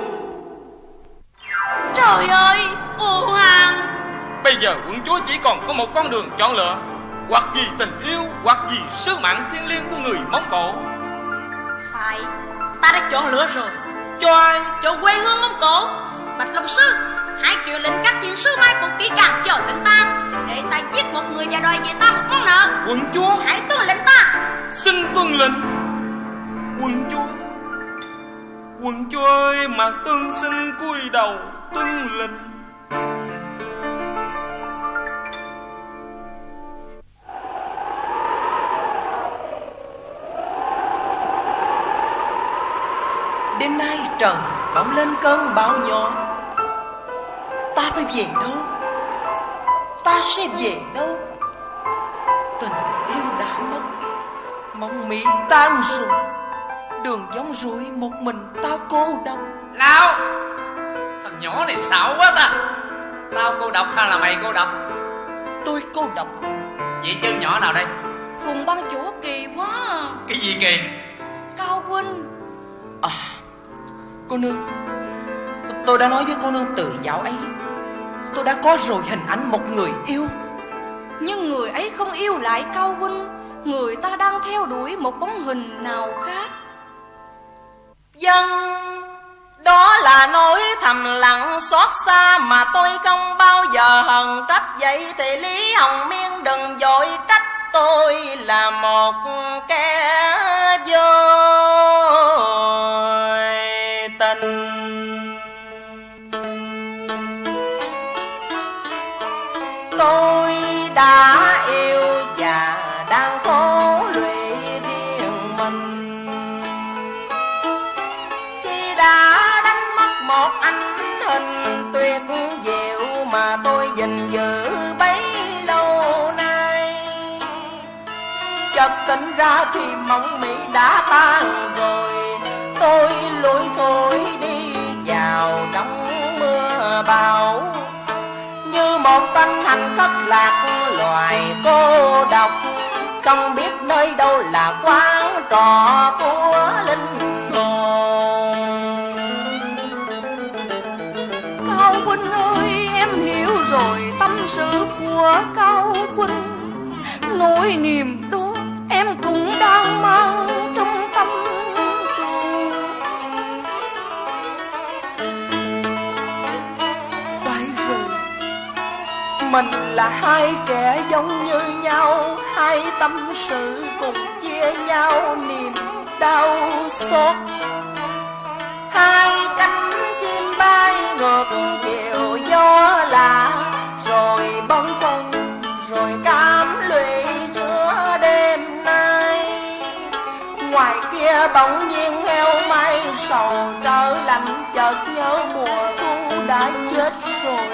Trời ơi, Phụ Hoàng! Bây giờ quận chúa chỉ còn có một con đường chọn lựa, hoặc vì tình yêu, hoặc vì sứ mạng thiêng liêng của người Mông Cổ. Phải, ta đã chọn lựa rồi. Cho ai? Cho quê hương Mông Cổ. Bạch Long Sứ, hãy triệu lệnh các thiên sứ mai phục kỹ càng chờ lệnh ta, để ta giết một người và đòi về ta một món nợ. Quận chúa, hãy tuân lệnh ta. xin tuân lệnh. Quận chúa, quận chúa ơi, Mạc Tương xin cúi đầu tuân lệnh. Đêm nay trời bỗng lên cơn bão nhỏ. Ta phải về đâu? Ta sẽ về đâu? Tình yêu đã mất, mong mỹ tan rồi, đường vắng rủi một mình ta cô độc. Lão, thằng nhỏ này xạo quá ta. Tao cô độc hay là mày cô độc? Tôi cô độc. Vậy chân nhỏ nào đây? Phùng ban chủ kỳ quá. Cái gì kỳ? Cao huynh. À, cô nương, tôi đã nói với cô nương từ dạo ấy, tôi đã có rồi hình ảnh một người yêu. Nhưng người ấy không yêu lại Cao huynh. Người ta đang theo đuổi một bóng hình nào khác. Dân, đó là nỗi thầm lặng xót xa mà tôi không bao giờ hờn trách. Vậy thì Lý Hồng Miên đừng vội trách tôi là một kẻ vô tình. Tôi đã yêu và đang khổ lụy riêng mình, khi đã đánh mất một anh hình tuyệt diệu mà tôi gìn giữ bấy lâu nay. Chợt tỉnh ra thì mộng mỹ đã tan rồi, tôi lủi thổi đi vào trong mưa bão, như một tên hành thất lạc loài cô độc, không biết nơi đâu là quán trọ của linh hồn. Cao huynh ơi, em hiểu rồi tâm sự của Cao huynh. Nỗi niềm đó em cũng đang mang trong tâm trường. Phải rồi, mình là hai kẻ giống như nhau, hai tâm sự cùng chia nhau niềm đau xót. Hai cánh chim bay ngược chiều gió lạ, rồi bâng khuâng, rồi cảm lụy giữa đêm nay. Ngoài kia bỗng nhiên heo may sầu trở lạnh, chợt nhớ mùa thu đã chết rồi.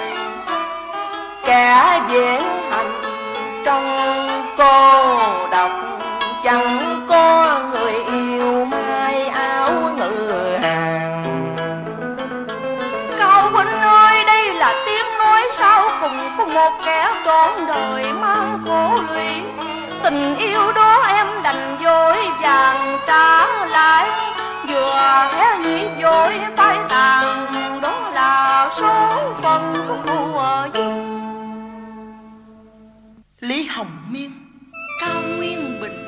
Kẻ diễn hành trong cô độc, chẳng có người yêu mai áo ngự hàng. Cao huynh ơi, đây là tiếng nói sau cùng của một kẻ trọn đời mang khổ lụy. Tình yêu đó em đành dối vàng trả lại, vừa theo nhịp vội phai tàn, đó là số phận của phù dung. Lý Hồng Miên, Cao Nguyên Bình.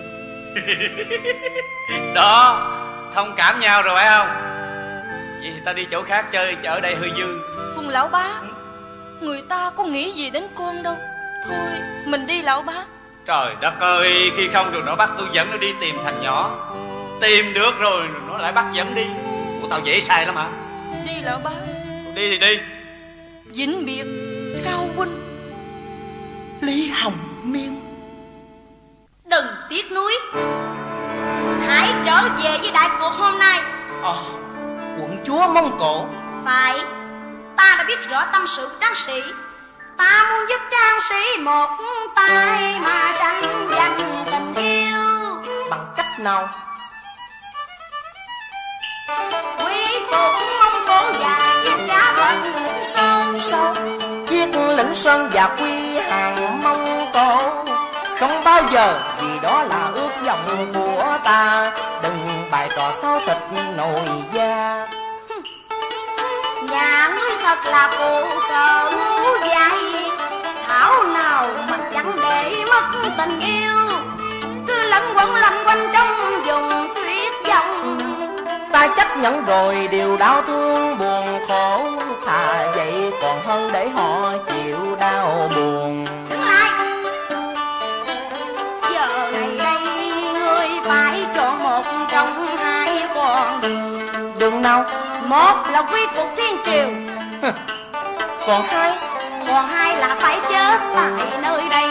Đó, thông cảm nhau rồi phải không? Vậy thì ta đi chỗ khác chơi, chứ ở đây hơi dư. Phùng lão bá, người ta có nghĩ gì đến con đâu. Thôi mình đi lão bá. Trời đất ơi, khi không được nó bắt tôi dẫn nó đi tìm thằng nhỏ. Tìm được rồi nó lại bắt dẫn đi. Ủa tao dễ sai lắm hả? Đi lão bá. Đi thì đi. Vĩnh biệt Cao huynh. Lý Hồng Miên. Đừng tiếc nuối, hãy trở về với đại cuộc hôm nay. Ờ, quận chúa Mông Cổ. Phải, ta đã biết rõ tâm sự tráng sĩ. Ta muốn giúp tráng sĩ một tay mà tranh giành tình yêu. Bằng cách nào? Quý phục Mông Cổ và giết giá vận Lĩnh Sơn. Sao? Giết Lĩnh Sơn và quy hàng Mông Cổ không bao giờ, vì đó là ước vọng của ta. Đừng bày trò sao thịt nồi da. Nhà ngươi thật là phụ cờ ngu dại, thảo nào mà chẳng để mất tình yêu. Cứ lẫn quẩn lanh quanh trong vùng tuyết vọng. Ta chấp nhận rồi điều đau thương buồn khổ, thà vậy còn hơn để họ chịu đau buồn. Đứng lại, giờ này đây ngươi phải chọn một trong hai con đường. Đường nào? Một là quy phục thiên triều, Còn hai? còn hai là phải chết tại nơi đây.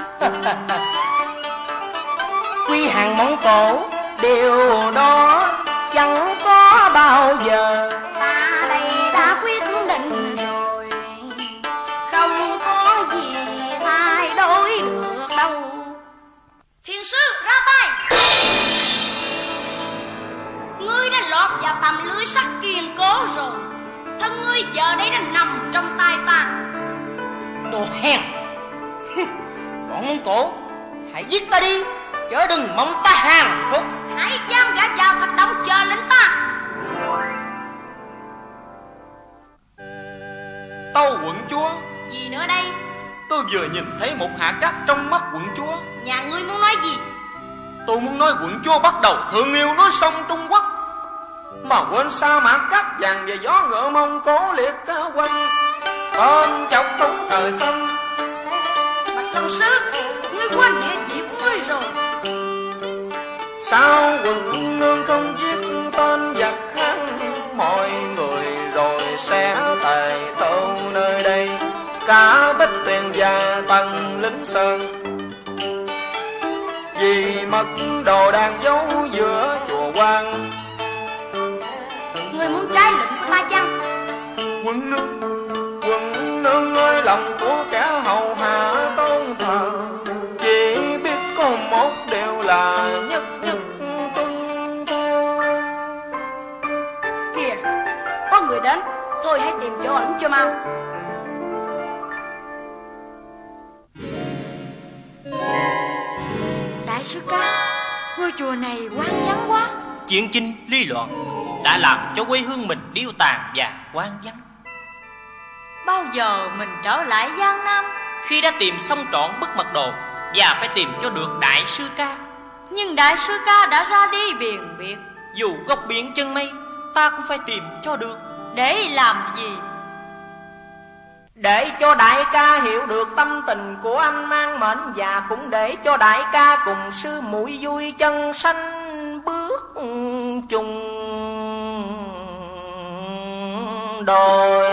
Quy hàng Mông Cổ, điều đó chẳng có bao giờ. Ta đây đã quyết định rồi, không có gì thay đổi được đâu. Thiên sư ra tay. Ngươi đã lọt vào tầm lưới sắt kiên cố rồi. Thân ngươi giờ đây đã nằm trong tay ta. Đồ hèn. Bọn Mông Cổ, hãy giết ta đi, chớ đừng mong ta hàng phục. Hãy giam gã vào thạch động chờ lệnh ta. Tâu quận chúa, Gì nữa đây? tôi vừa nhìn thấy một hạt cát trong mắt quận chúa. Nhà ngươi muốn nói gì? Tôi muốn nói quận chúa bắt đầu thương yêu núi sông Trung Quốc, mà quên sa mạc cát vàng và gió ngựa Mông Cổ liệt cả quanh. Ôm chọc tung trời xanh. Bạch Long Sứ, ngươi quên địa chỉ của ngươi rồi. Sao quận nương không viết tên giặc hắn? Mọi người rồi sẽ tài tâu nơi đây, cả Bích Tuyền và Tần Lĩnh Sơn. Vì mất đồ đàn dấu giữa chùa Quan. Ngươi muốn trái lệnh của ta chăng? Quận nương, quận nương ơi, lòng của kẻ hầu hạ tôn thờ chỉ biết có một điều là nhất nhất tuân theo. Kìa, có người đến. Thôi hãy tìm chỗ ẩn cho mau. Đại sư ca, ngôi chùa này hoang vắng quá. Chiến chinh ly loạn đã làm cho quê hương mình điêu tàn và hoang vắng. Bao giờ mình trở lại Giang Nam? Khi đã tìm xong trọn bức mật đồ và phải tìm cho được đại sư ca. Nhưng đại sư ca đã ra đi biền biệt. Dù góc biển chân mây, ta cũng phải tìm cho được. Để làm gì? Để cho đại ca hiểu được tâm tình của anh mang mệnh, và cũng để cho đại ca cùng sư muội vui chân xanh bước chung đôi.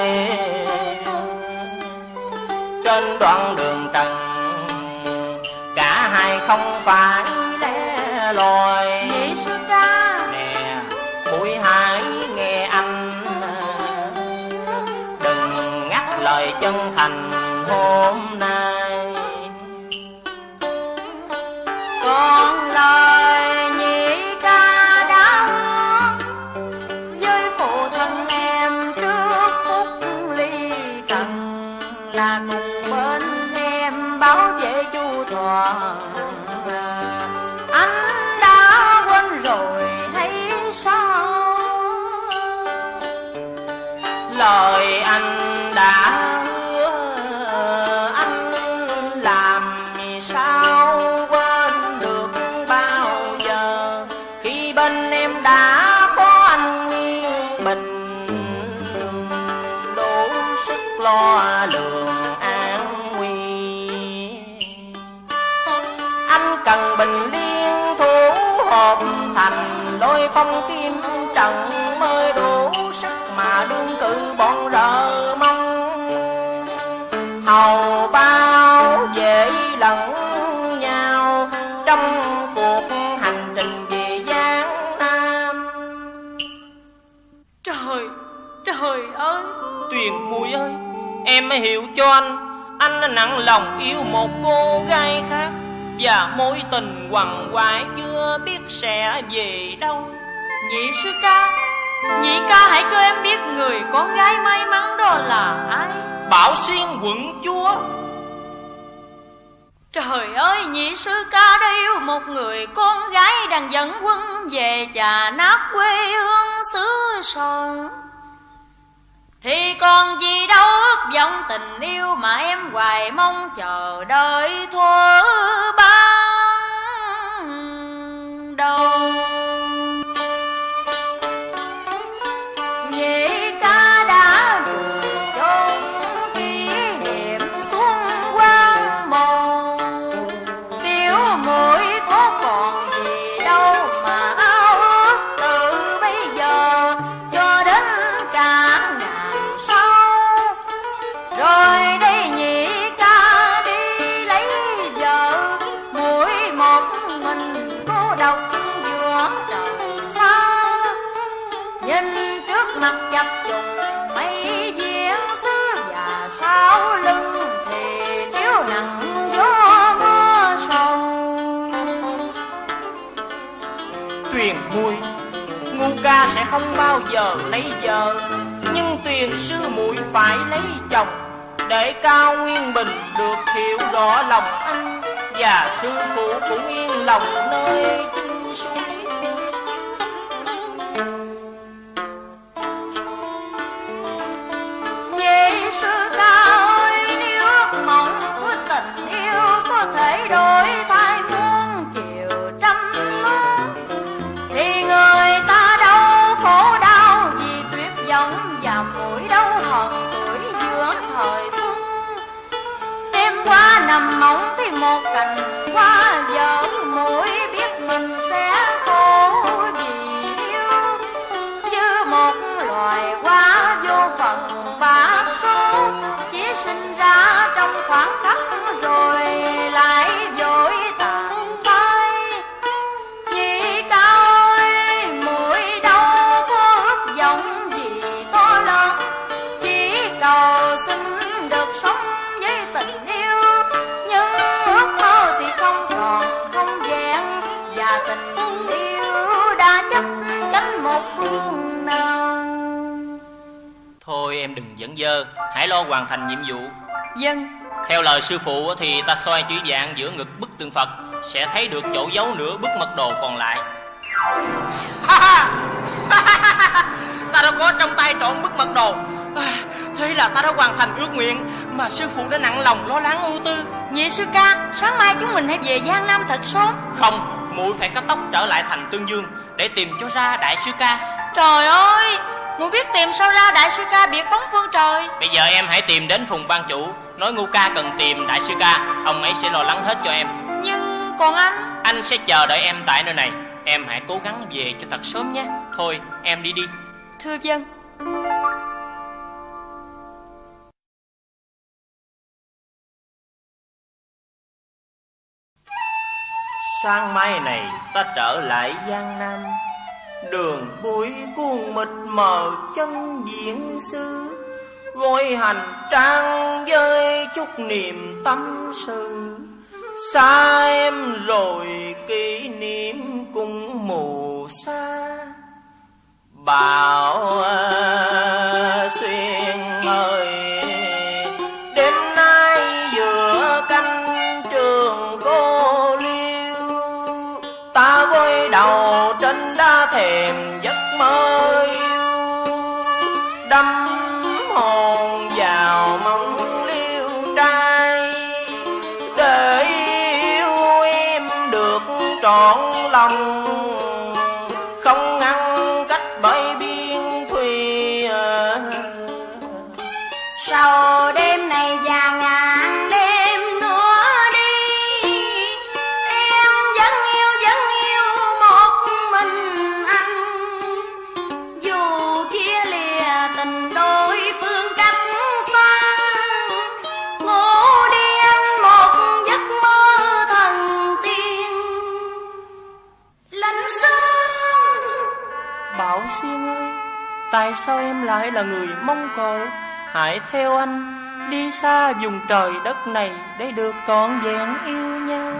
Trên đoạn đường trần cả hai không phải lẻ loi. Nhị sư ca, Nè muội hãy nghe anh, đừng ngắt lời chân thành hôm nay. còn lời nhị ca đã hứa với phụ thân em trước phút ly trần, là cùng bên em bảo vệ chu toàn. Anh đã quên rồi thấy sao? cần bình liên thủ hộp thành lôi phong kim trận, mới đủ sức mà đương cự bọn rợ mong. Hầu bao dễ lẫn nhau trong cuộc hành trình về Giang Nam. Trời, trời ơi! Tuyền Muội ơi, em mới hiểu cho anh. Anh nặng lòng yêu một cô gái khác, và mối tình quằn quại chưa biết sẽ về đâu. Nhị sư ca, nhị ca hãy cho em biết người con gái may mắn đó là ai. Bảo Xuyên quận chúa. Trời ơi, nhị sư ca đã yêu một người con gái đang dẫn quân về chà nát quê hương xứ sở, thì còn gì đâu ước vọng tình yêu mà em hoài mong chờ đợi thuở ban đầu. Nhị ca đã gửi chôn kỷ niệm xuống quang màu, tiểu muội có còn gì đâu mà ao ước từ bây giờ cho đến cả ngàn sau. Rồi đây nhị ca đi lấy vợ, muội một mình cô độc giữa trời xa. Nhìn trước mặt chập trùng mây viễn xứ, và sau lưng thì chiếu nặng gió mưa sầu. Tuyền Muội, ngu ca sẽ không bao giờ lấy vợ, nhưng Tuyền sư muội phải lấy chồng, để Cao Nguyên Bình được hiểu rõ lòng anh, và sư phụ cũng yên lòng nơi chân suối. Nhị sư ca ơi, nếu ước mong của tình yêu có thể đổi thay muôn chiều trăm muôn, thì người ta đâu khổ đau vì tuyệt vọng, và muội đâu hận tuổi giữa thời xuân. Đêm qua nằm mộng thì một cành hoa vợ, muội biết mình sẽ khổ vì yêu, như một loài hoa vô phận bạc số, chỉ sinh ra trong khoảng khắc rồi lại vội tàn phai. Nhị ca ơi, muội đâu có ước vọng gì to lớn, chỉ cầu xin được sống với tình yêu, nhưng ước mơ thì không còn không vẹn, và tình yêu đã chấp cánh một phương nào. Thôi em đừng giận dơ, hãy lo hoàn thành nhiệm vụ. Dân. Theo lời sư phụ thì ta xoay chữ vạn giữa ngực bức tượng Phật, sẽ thấy được chỗ giấu nửa bức mật đồ còn lại. Ta đã có trong tay trọn bức mật đồ, thế là ta đã hoàn thành ước nguyện mà sư phụ đã nặng lòng lo lắng ưu tư. Nhị sư ca, sáng mai chúng mình hãy về Giang Nam thật sớm. Không, muội phải cấp tốc trở lại thành Tương Dương để tìm cho ra đại sư ca. Trời ơi, muội biết tìm sao ra đại sư ca biệt bóng phương trời. Bây giờ em hãy tìm đến Phùng ban chủ, nói ngu ca cần tìm đại sư ca, ông ấy sẽ lo lắng hết cho em. Nhưng còn anh? Anh sẽ chờ đợi em tại nơi này. Em hãy cố gắng về cho thật sớm nhé. Thôi em đi đi. Thưa dân. Sáng mai này ta trở lại Giang Nam, đường bụi cuồng mịt mờ chân diễn xứ, gọi hành trang với chút niềm tâm sự. Xa em rồi kỷ niệm cũng mù xa. Bảo à, Xuyên ơi, đêm nay giữa canh trường cô liêu, ta gối đầu trên đá thềm giấc mơ yêu, đắm hồn vào mong liêu trai, để yêu em được trọn lòng, không ngăn cách bởi biên thùy. Sau đêm này và ngàn đêm nữa đi, em tại sao em lại là người Mông Cổ? Hãy theo anh đi xa vùng trời đất này để được trọn vẹn yêu nhau.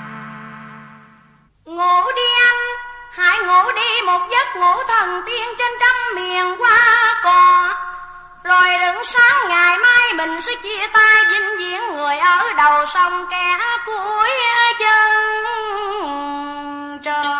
Ngủ đi anh, hãy ngủ đi một giấc ngủ thần tiên trên trăm miền hoa cỏ. Rồi đừng sáng ngày mai mình sẽ chia tay vĩnh viễn, người ở đầu sông kẻ cuối chân trời.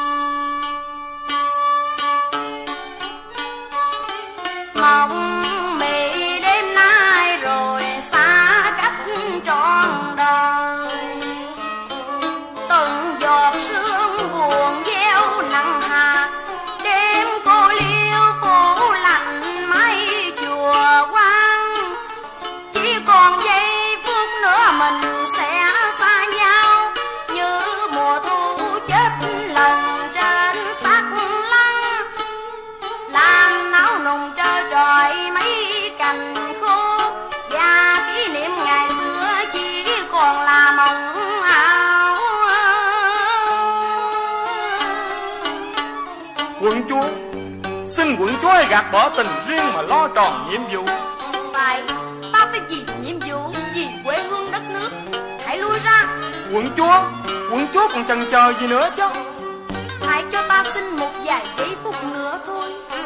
Mộng mị đêm nay rồi xa cách trọn đời, từng giọt sương buồn gieo nặng hạt. Đêm cô liêu phủ lạnh mây chùa quang, chỉ còn giây phút nữa mình sẽ xa nhau, như mùa thu chết lần trên sắc lăng, làm náo nùng trơ trọi mấy cành khô, và kỷ niệm ngày xưa chỉ còn là mộng ảo. Quận chúa, xin quận chúa hãy gạt bỏ tình riêng mà lo tròn nhiệm vụ. Phải, ta phải vì nhiệm vụ, vì quê hương đất nước. Hãy lui ra. Quận chúa, quận chúa còn chần chờ gì nữa chứ? Hãy cho ta xin một vài giây phút nữa thôi.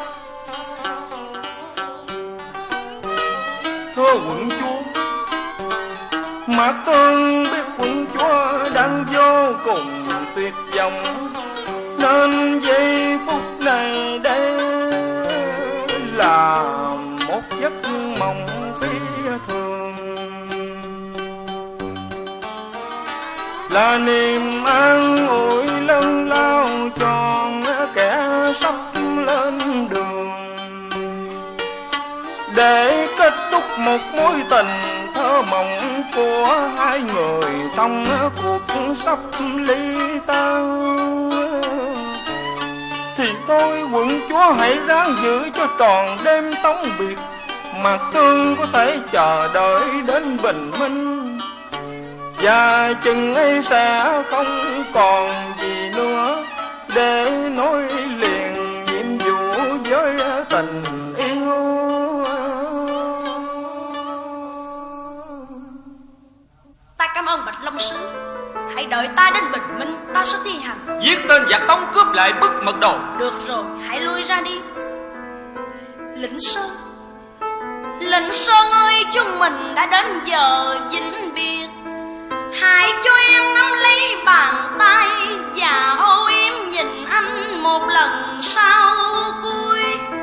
Thưa quận chúa, Mạc Tương biết quận chúa đang vô cùng tuyệt vọng, nên giây phút này đây là một giấc mộng phi thường, là niềm an ủi lớn lao tròn kẻ sắp lên đường, để kết thúc một mối tình thơ mộng của hai người trong cuộc sắp ly tan. Thì tôi quận chúa hãy ráng giữ cho tròn đêm tống biệt, Mạc Tương có thể chờ đợi đến bình minh, và chừng ấy sẽ không còn gì nữa để nối liền nhiệm vụ với tình yêu. Ta cảm ơn Bạch Long Sứ. Hãy đợi ta đến bình minh, ta sẽ thi hành. Giết tên giặc Tống cướp lại bức mật đồ. Được rồi, hãy lui ra đi. Lĩnh Sơn, Lĩnh Sơn ơi, chúng mình đã đến giờ vĩnh biệt. Hãy cho em nắm lấy bàn tay và âu yếm nhìn anh một lần sau cuối.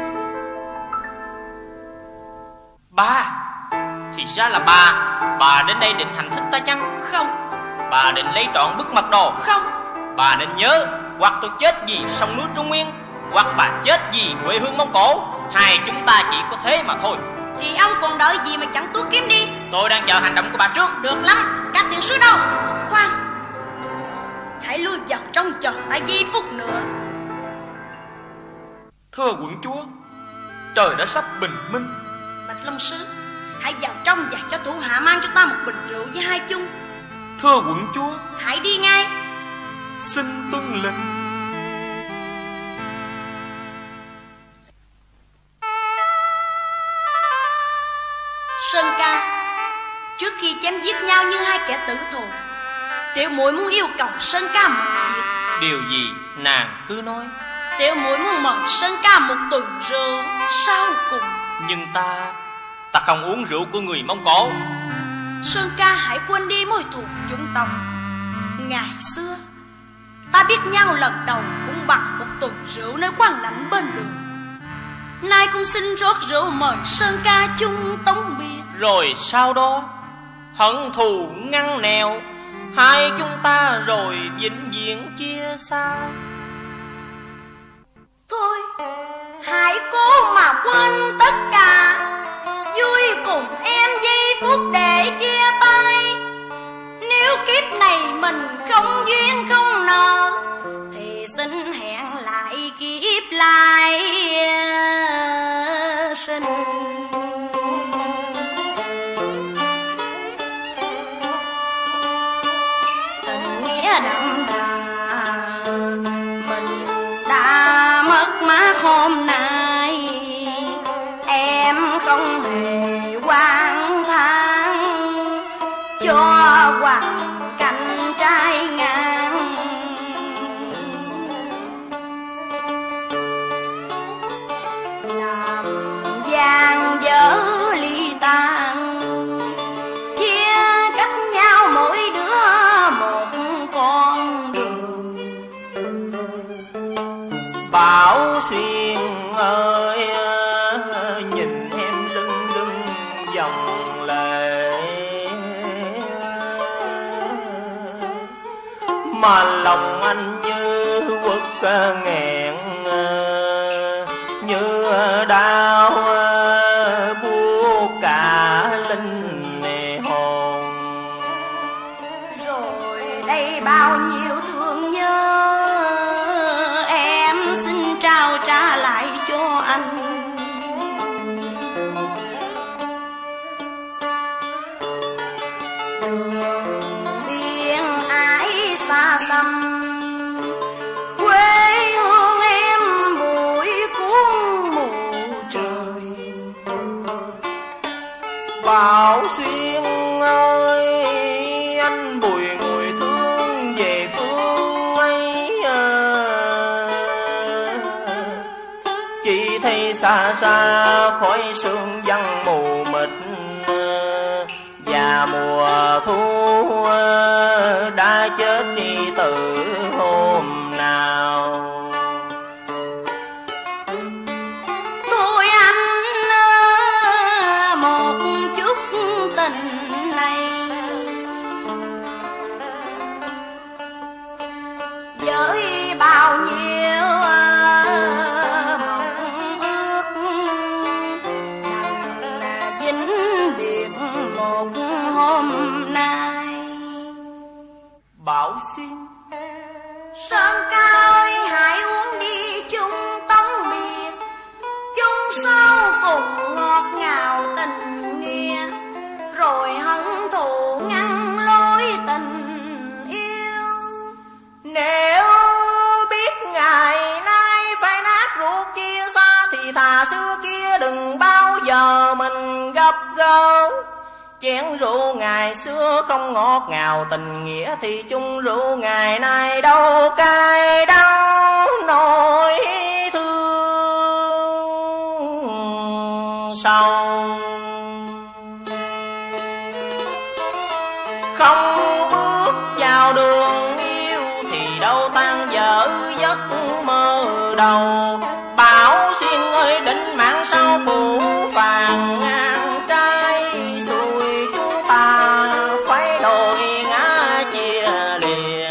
Bà, thì ra là bà. Bà đến đây định hành thích ta chăng? Không. Bà định lấy trọn bức mật đồ? Không. Bà nên nhớ, hoặc tôi chết vì sông núi Trung Nguyên, hoặc bà chết vì quê hương Mông Cổ. Hai chúng ta chỉ có thế mà thôi. Thì ông còn đợi gì mà chẳng túi kiếm đi. Tôi đang chờ hành động của bà trước. Được lắm, các thiên sứ đâu? Khoan, hãy lui vào trong chờ ta giây phút nữa. Thưa quận chúa, trời đã sắp bình minh. Bạch Long Sứ, hãy vào trong và cho thủ hạ mang cho ta một bình rượu với hai chung. Thưa quận chúa, hãy đi ngay. xin tuân lệnh. Sơn ca, trước khi chém giết nhau như hai kẻ tử thù, Tiểu muội muốn yêu cầu Sơn ca một việc. Điều gì nàng cứ nói. Tiểu muội muốn mời Sơn ca một tuần rượu sau cùng. Nhưng ta Ta không uống rượu của người Mông Cổ. Sơn ca hãy quên đi mối thù chủng tộc. Ngày xưa ta biết nhau lần đầu cũng bằng một tuần rượu nơi quán lạnh bên đường. Nay cũng xin rót rượu mời Sơn ca chung tống biệt. Rồi sau đó hận thù ngăn nèo, hai chúng ta rồi vĩnh viễn chia xa. Thôi hãy cố mà quên tất cả, vui cùng em giây phút để chia tay. Nếu kiếp này mình không duyên không nợ, thì xin hẹn lại kiếp lại sinh. Tình nghĩa đậm đà mình đã mất mát hôm nay, hoàn cảnh trai ngang. Làm gian dở ly tan, chia cách nhau mỗi đứa một con đường. Bảo Xuyên ơi, nhìn em lưng lưng dòng lệ, mà lòng anh như quất nghẹn, như đau buốt cả linh hồn. Rồi đây bao nhiêu thương nhớ, em xin trao trả lại cho anh. Đường biên ái xa xăm, quê hương em bụi cuốn mù trời. Bảo Xuyên ơi, anh bùi người thương về phương ấy, chỉ thấy xa xa khói sương văng mù mịt, và mùa thu đã chết đi từ hôm nào. Tôi anh một chút tình này, với bao nhiêu mộng ước, đành là vĩnh biệt một hôm nay. Bảo Xuyên Sơn ca ơi, hãy uống đi chung tống biệt, chung sau cùng ngọt ngào tình nghĩa, rồi hận thù ngăn lối tình yêu. nếu biết ngày nay phải nát ruột chia xa, thì thà xưa kia đừng bao giờ mình gặp gỡ. Chén rượu ngày xưa không ngọt ngào tình nghĩa, thì chung rượu ngày nay đâu cay đắng nỗi thương sâu. Không bước vào đường yêu thì đâu tan vỡ giấc mơ đầu. Bảo Xuyên ơi, định mạng sau phủ phàng ngang trái xuôi, chúng ta phải đôi ngã chia lìa.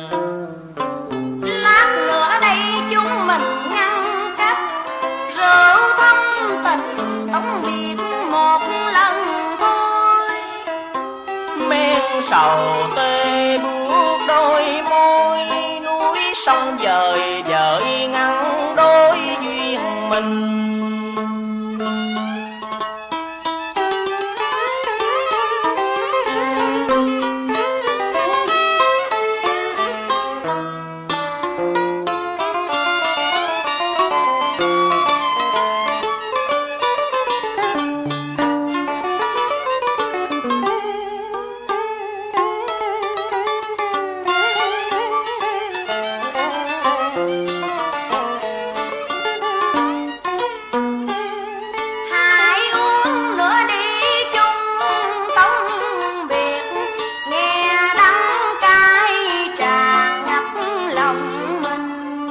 Lát nữa đây chúng mình ngăn cách, rượu thâm tình tống biệt một lần thôi. Men sầu tê buốt đôi môi, núi sông dời dời ngăn đôi duyên mình. Hãy uống nữa đi chung tống biệt, nghe đắng cay tràn ngập lòng mình.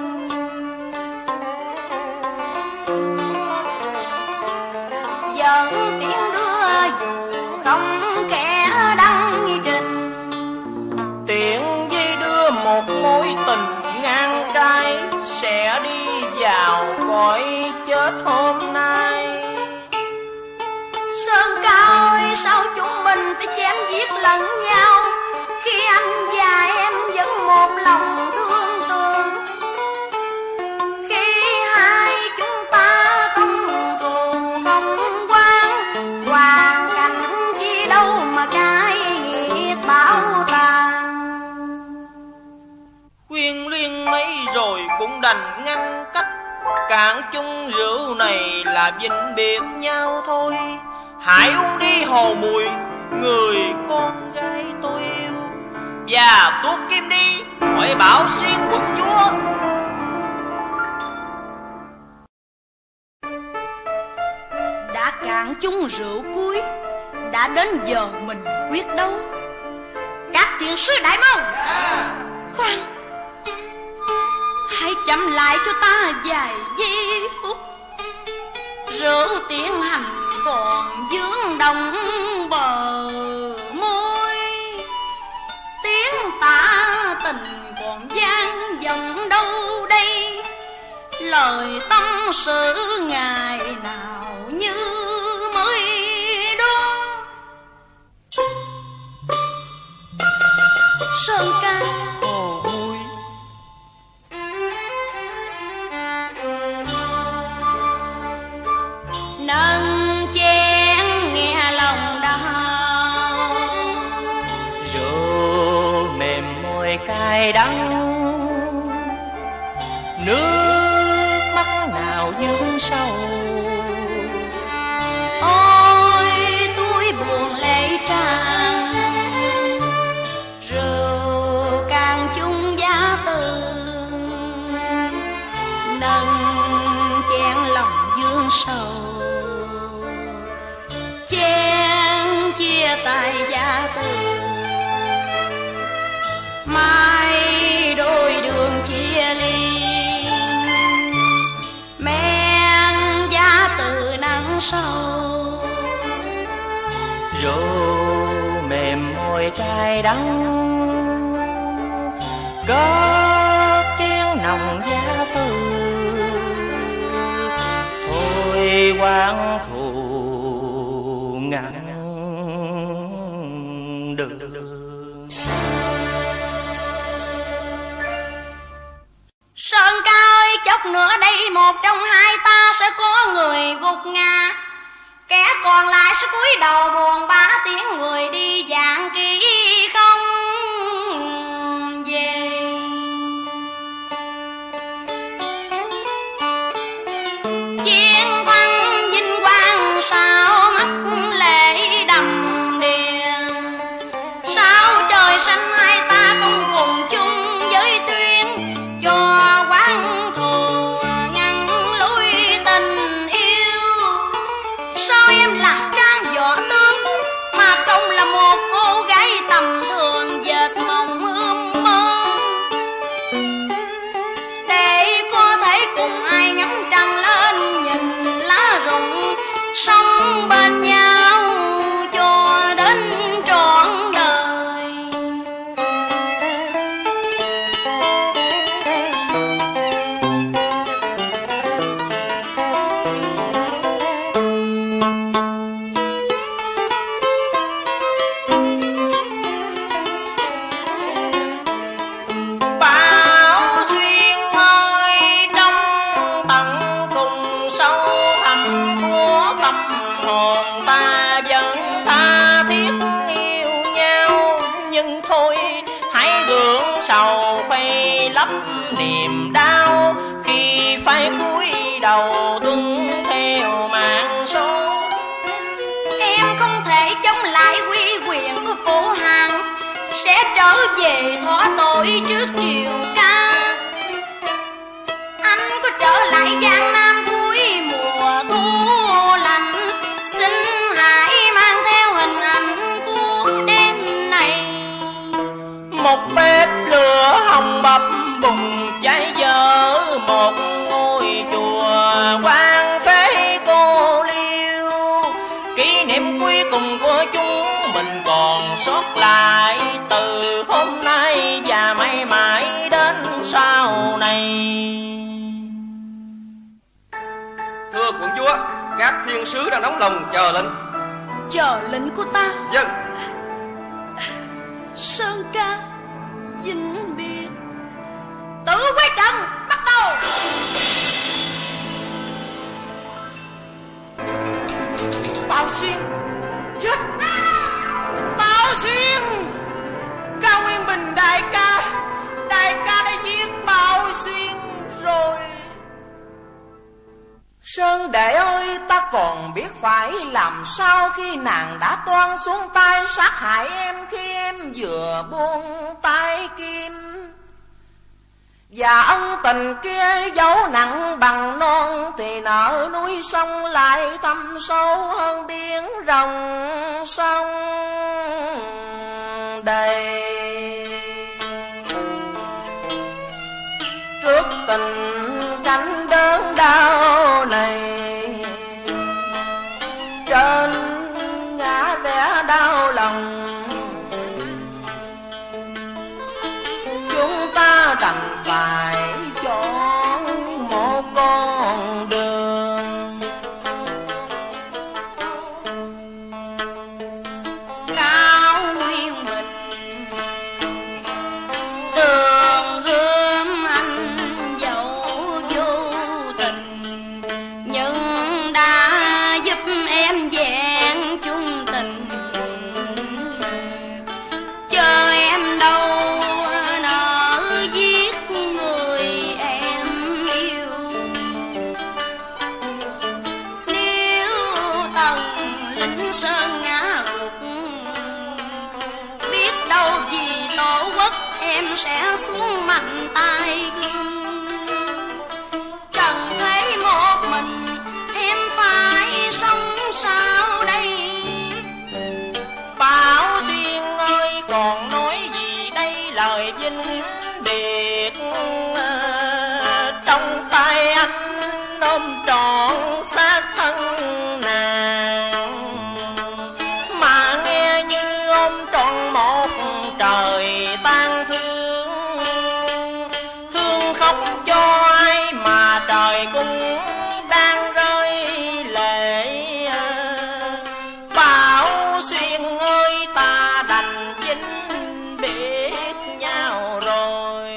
Dẫn tiếng đưa dù không kẻ đăng trình, Tiện dây đưa một mối tình ngang trái, sẽ đi vào cõi chết hôm nay. Sơn ca ơi, sao chúng mình phải chém giết lẫn nhau, khi anh và em vẫn một lòng thương tương. Khi hai chúng ta không thù không quan, hoàn cảnh chi đâu mà cái nghiệt bảo tàng. Khuyên luyên mấy rồi cũng đành ngăn cách, cạn chung rượu này là vĩnh biệt nhau thôi. Hãy uống đi hồ mùi người con gái tôi và tuốt kim đi hỏi Bảo Xuyên quận chúa. Đã cạn chung rượu cuối, đã đến giờ mình quyết đấu. Các thiền sư Đại Môn, khoan, hãy chậm lại cho ta vài giây phút. Rượu tiến hành còn vương đồng bờ môi, tiếng tả tình còn vang vọng đâu đây. Lời tâm sự ngày nào như mới đó. Sơn ca ôi, nâng chén nghe lòng đau. Rượu mềm môi cay đắng, nước mắt nào dâng sâu. Ôi tôi buồn lệ tràn, rượu càng chung giá từ. Nâng chén lòng dương sầu, chén chia tay giá từ. Mai đôi đường chia ly, men giá từ nắng sâu. Rượu mềm môi cay đắng, gót chén nồng giá từ. Thôi quán thù ngăn đường. Sơn ca ơi, chốc nữa đây một trong hai ta sẽ có người gục ngã, kẻ còn lại sẽ cúi đầu buồn bã tiếng người đi dạng kỹ không về. Chiến thắng vinh quang sao mắt lệ đầm đìa, sao trời xanh hai ta không cùng chung với tuyên cho quán thù ngăn lối tình yêu. Sao em là trang võ tướng mà không là một cô gái tầm thường dệt mộng ươm mơ, để có thể cùng ai ngắm trăng lên nhìn lá rụng sống bên nhau cho đến trọn đời. Bảo Xuyên ơi, trong tận cùng sâu thẳm của tâm hồn ta vẫn tha thiết yêu nhau. Nhưng thôi hãy gượng sầu khuây lấp niềm đau, khi phải cúi đầu tuân theo mạng số. Em không thể chống lại uy quyền của phụ hoàng, sẽ trở về thỏa tội trước triều ca. Anh có trở lại Giang Nam cuối mùa thu lạnh, xin hãy mang theo hình ảnh của đêm này. Một bếp lửa hồng bập bùng cháy dở, một ngôi chùa quan phế cô liêu. Kỷ niệm cuối cùng của chúng mình còn sót lại, từ hôm nay và mãi mãi đến sau này. Thưa quận chúa, các thiên sứ đang nóng lòng chờ lệnh. Chờ lệnh của ta. Dân. Sơn ca vĩnh biệt, tử quét trận bắt đầu. Bảo Xuyên chết. Bảo Xuyên, Cao Nguyên Bình đại ca, đại ca đã giết Bảo Xuyên rồi. Sơn đệ ơi, ta còn biết phải làm sao khi nàng đã toan xuống tay sát hại em khi em vừa buông tay kim. Và ân tình kia dấu nặng bằng non thì nợ núi sông lại thâm sâu hơn biển rồng sông đầy. Trước tình cảnh đớn đau này trên ngã vẻ đau lòng, chúng ta đành phải chọn một con đường cao nguyên mình, đường gươm anh dẫu vô tình, nhưng đã giúp em vẹn chung tình. Chờ em đâu nỡ giết người em yêu. Nếu tầng lính sơn ngã gục, biết đâu vì tổ quốc em sẽ xuống mạnh tay gươm. Trần thế một mình em phải sống sao đây? Bảo Xuyên ơi, còn nói gì đây lời vinh điệt. Trong tay anh ôm trọn xác thân nàng, mà nghe như ôm trọn một trời tan thương. Thương không cho ai mà trời cũng đang rơi lệ. Bảo Xuyên ơi, ta đành vĩnh biệt nhau rồi.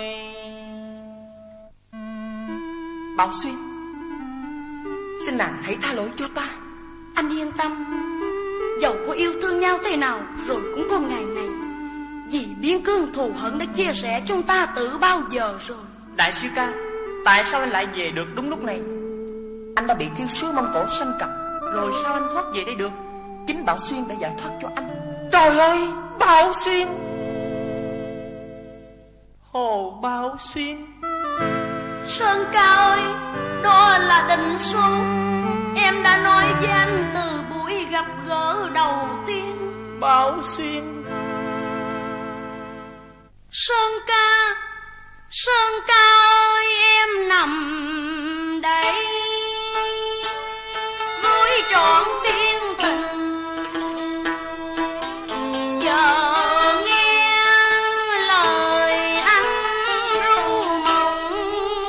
Bảo Xuyên, xin nàng hãy tha lỗi cho ta. Anh yên tâm, dẫu có yêu thương nhau thế nào rồi cũng có ngày này. Vì biên cương thù hận đã chia rẽ chúng ta từ bao giờ rồi. Đại sư ca, tại sao anh lại về được đúng lúc này? Anh đã bị thiên sứ Mông Cổ sanh cầm, rồi sao anh thoát về đây được? Chính Bảo Xuyên đã giải thoát cho anh. Trời ơi, Bảo Xuyên! Hồ Bảo Xuyên, Sơn ca ơi, đó là định số. Em đã nói với anh từ buổi gặp gỡ đầu tiên. Bảo Xuyên. Sơn ca, Sơn ca ơi, em nằm đây gối trọn phiên tình. Giờ nghe lời anh ru mộng,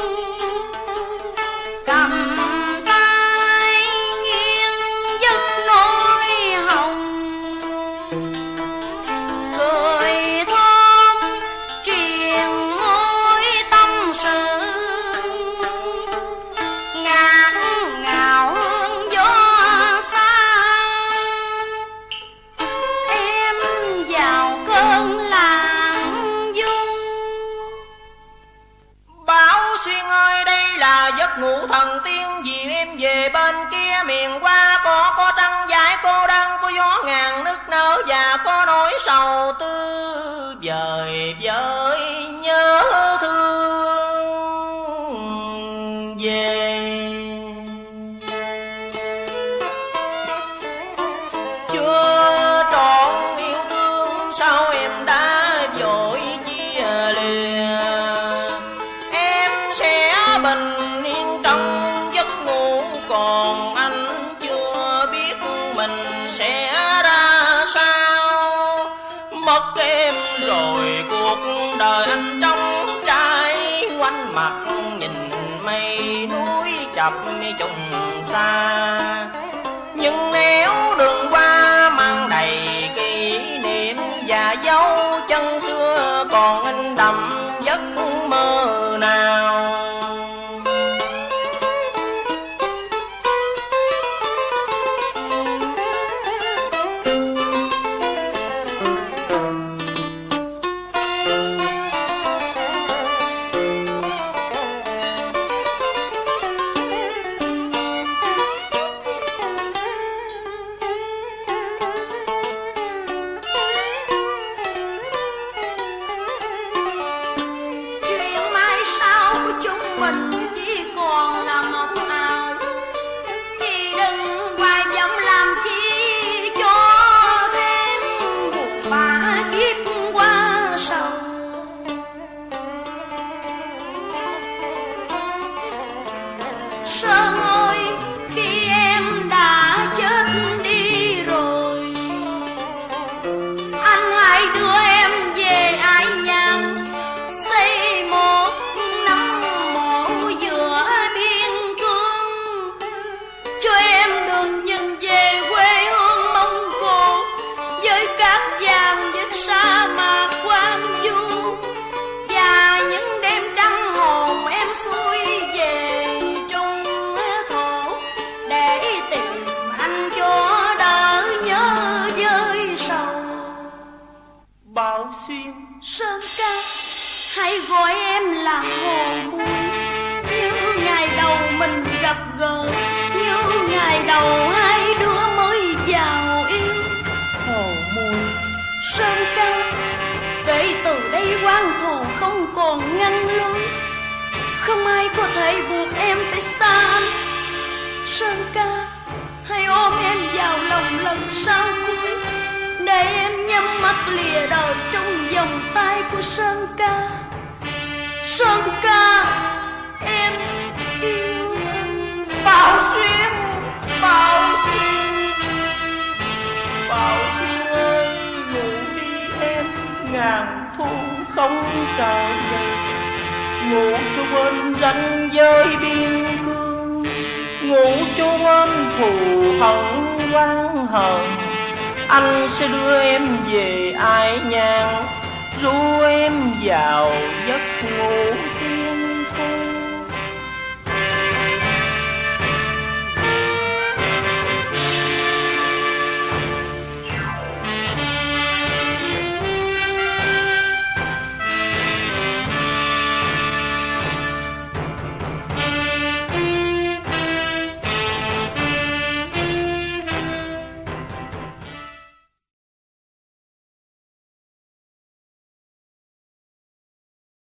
cầm tay nghiêng giấc nỗi hồng. Cười thơm truyền môi tâm sự, ngát ngào hương gió xa. Em vào cơn lãng du. Bảo Xuyên ơi, đây là giấc ngủ thần tiên. Vì em về bên kia miền qua, có có trăng dài cô đơn, có gió ngàn nức nở, và có nỗi sầu tư vời vời nhớ thương về. Chưa trọn yêu thương sao em đã vội chia lìa. Em sẽ bình yên trong giấc ngủ, còn anh chưa biết mình sẽ ra sao. Mất em rồi cuộc đời anh trống trải, quanh mặt nhìn mây núi chập trùng xa. Nhưng nếu đường qua mang đầy kỷ niệm và dấu chân xưa, còn in đậm giấc mơ nào. Sơn ca, hãy gọi em là Hồ Muội. Như ngày đầu mình gặp gỡ, như ngày đầu hai đứa mới vào yêu. Hồ Muội, Sơn ca, kể từ đây quan thù không còn ngăn lối, không ai có thể buộc em phải xa anh. Sơn ca, hãy ôm em vào lòng lần sau cuối, để em nhắm mắt lìa đời trong vòng tay của Sơn ca. Sơn ca, em yêu anh. Bảo Xuyên, Bảo Xuyên, Bảo Xuyên ơi, ngủ đi em, ngàn thu không trở về. Ngủ cho quên ranh giới biên cương, ngủ cho quên thù hận oán hờn. Anh sẽ đưa em về Ai Nhàn, ru em vào giấc ngủ tiên.